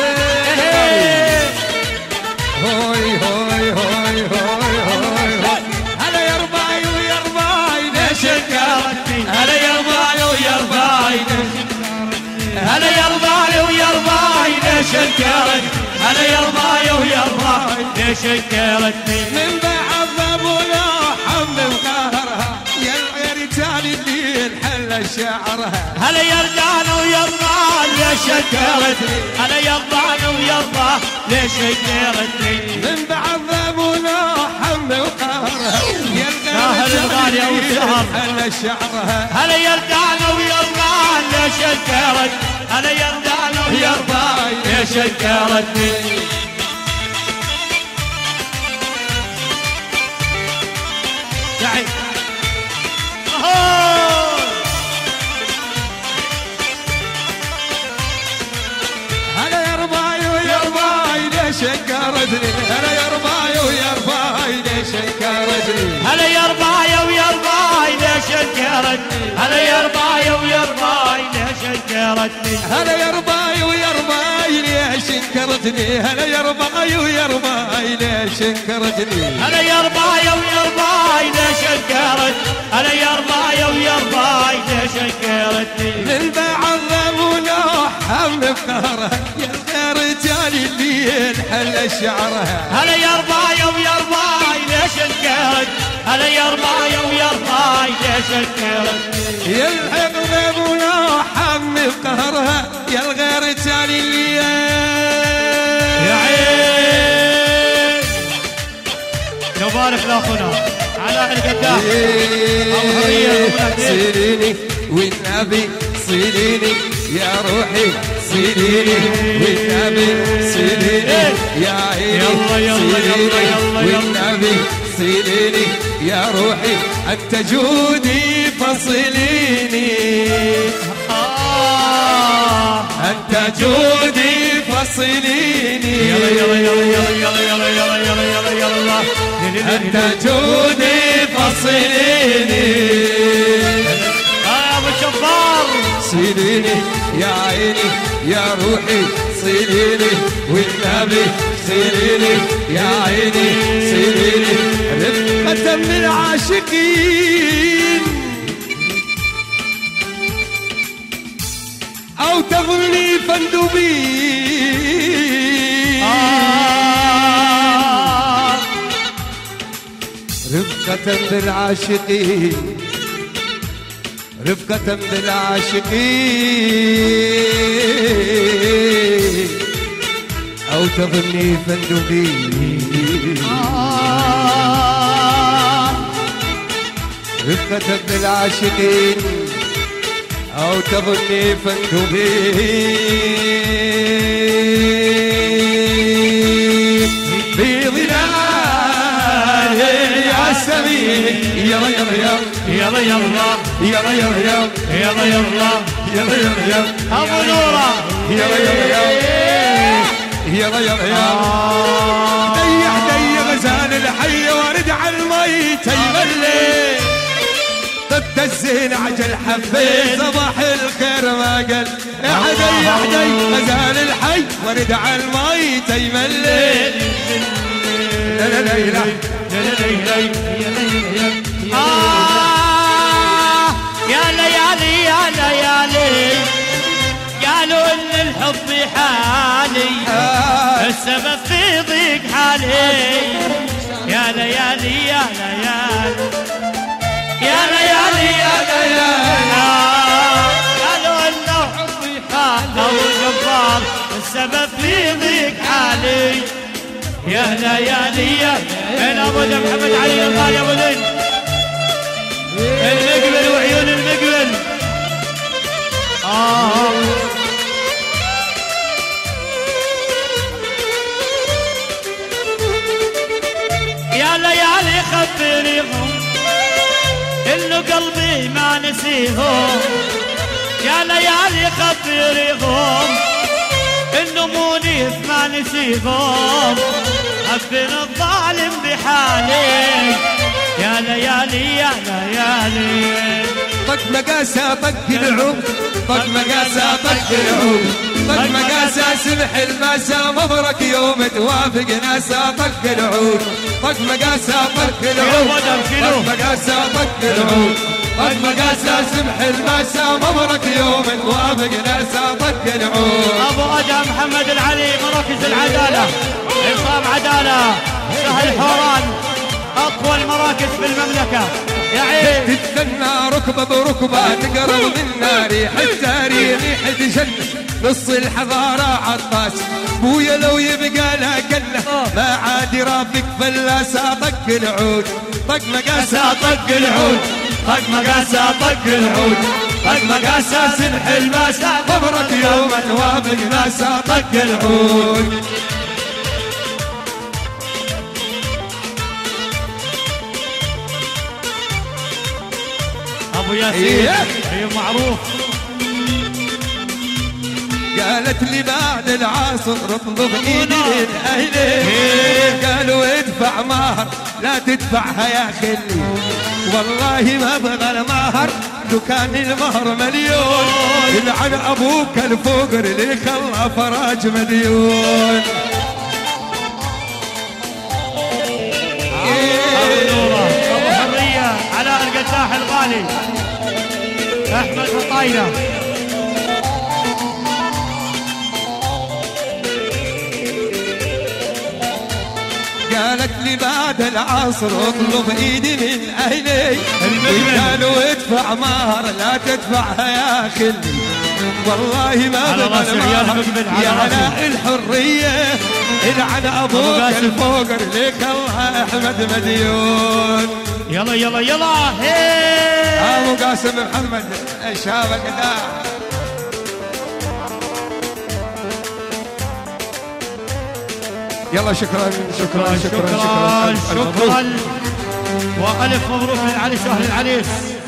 هوي هوي هوي هوي هوي هلا يا رباي ويا رباي ليش انكرتني هلا يا رباي ويا رباي هلا يا رباي ويا رباي ليش انكرتني هلا يا رباي ويا رباي ليش انكرتني من بعد ابونا حمل وقهرها يا الرجال اللي حل شعرها هلا يا رجال ويا رباي ليش انكرتني هلا يا رباي ويا رباي ليش انكرتني من بعد ابونا حمل وقهرها يا الغالي ابو الشهر حل شعرها هلا يا رجال ويا رباي ليش انكرتني هلا يا رجال ويا رباي ليش انكرتني تعي هلا يا رباي ويا رباي ليش انكرتني هلا يا رباي ويا رباي ليش انكرتني هلا يا رباي ويا رباي ليش انكرتني هلا يا رباي ويا رباي ليش انكرتني هلا يا رباي ويا رباي ليش انكرتني هلا يا رباي ويا رباي ليش انكرتني هلا يا رباي ويا رباي ليش انكرتني هلا يا رباي ويا رباي ليش انكرتني من بعد ابونا حمل بقهرها يا الرجال اللي حل شعرها هلا يا رباي ويا رباي ليش انكرتني هلا يا رباي ويا رباي ليش انكرتني يا الحقد ابونا حمل بقهرها يا الغير تالي اللي يا عين نبارك لاخونا علاء القداح صيريني والنبي صيريني يا روحي صيريني والنبي صيريني يا عيني صيريني والنبي صيريني يا روحي انت جودي فصليني انت جودي فصليني يلا يلا يلا يلا يلا يلا يلا يلا يلا انت جودي فصليني يا ابو الشفار صليني يا عيني يا روحي صليني والنبي صليني يا عيني صليني رفقة من العاشقين أو تظني فندبين آه رفقة بالعاشقين رفقة بالعاشقين أو تظني فندبين آه رفقة بالعاشقين أو تظني فندبين بظلال يا سمين يلا يلا يلا يلا يلا يلا يلا يلا يلا يلا ابو نوره يلا يلا يلا يلا ضيع ضيع غزال الحي وارد على الميت يملي ضد الزين عجل حبيت صباح الخير ما قال يا حدي يا حدي غزال الحي وارد على الميت يملي لا لا لا لا آه يا ليالي يا ليالي قالوا ان الحب حالي السبب في ضيق حالي يا ليالي يا ليالي يا ليالي يا ليالي يا ابو ذا محمد علي الغالي ابو ذن المقبل وعيون المقبل. آه يا ليالي خبريهم انه قلبي ما نسيهم، يا ليالي خبريهم انه منيف ما نسيهم، حبنا الظالم بحالي يا ليالي يا ليالي. طق مقاسة طق العود، طق مقاسة طق العود، طق مقاسة سمح الماسة مبرك يوم توافق ناسة طق العود، طق مقاسة طق العود، طق مقاسة طق العود، طق مقاسة سمح الماسة مبرك يوم توافق ناسة طق العود. ابو ادم محمد العلي مراكز العدالة، عصام عدالة، سهل حوران، اقوى المراكز في المملكة يا عيد. تتثنى ركبة بركبة تقرب منا ريح التاريخ ريحة جنة نص الحضارة عطاس، بويا لو يبقى لا كله ما عاد يرافق فلاسة طق العود، طق مقاسة طق العود، طق مقاسة طق العود، طق مقاسة سمح الماسة مبرك يوم توافق ناسة طق العود. ابو ياسين هي معروف. قالت لي بعد العصر اطلب ايدي للاهلين، قالوا ادفع مهر لا تدفعها يا خلي، والله ما ابغى المهر لو كان المهر مليون، يلعن ابوك الفقر اللي خلى فراج مليون. ابو حرية علاء القداح الغالي، احمد الطايله. قالت لي بعد العصر اطلب ايدي من اهلي، قالوا ادفع مهر لا تدفعها يا خلي، والله ما ابغى المهر يا علاء الحريه، يلعن ابوك الفقر اللي خلى احمد مديون. يلا يلا يلا هي ابو قاسم محمد الشاب القداح. يلا شكرا شكرا شكرا شكرا شكرا, شكرا. والف مبروك للعريس واهل العريس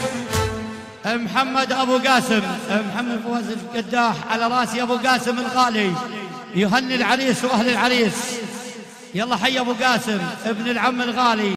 محمد ابو قاسم، محمد فواز القداح على راسي ابو قاسم الغالي يهني العريس واهل العريس. يلا حي ابو قاسم ابن العم الغالي.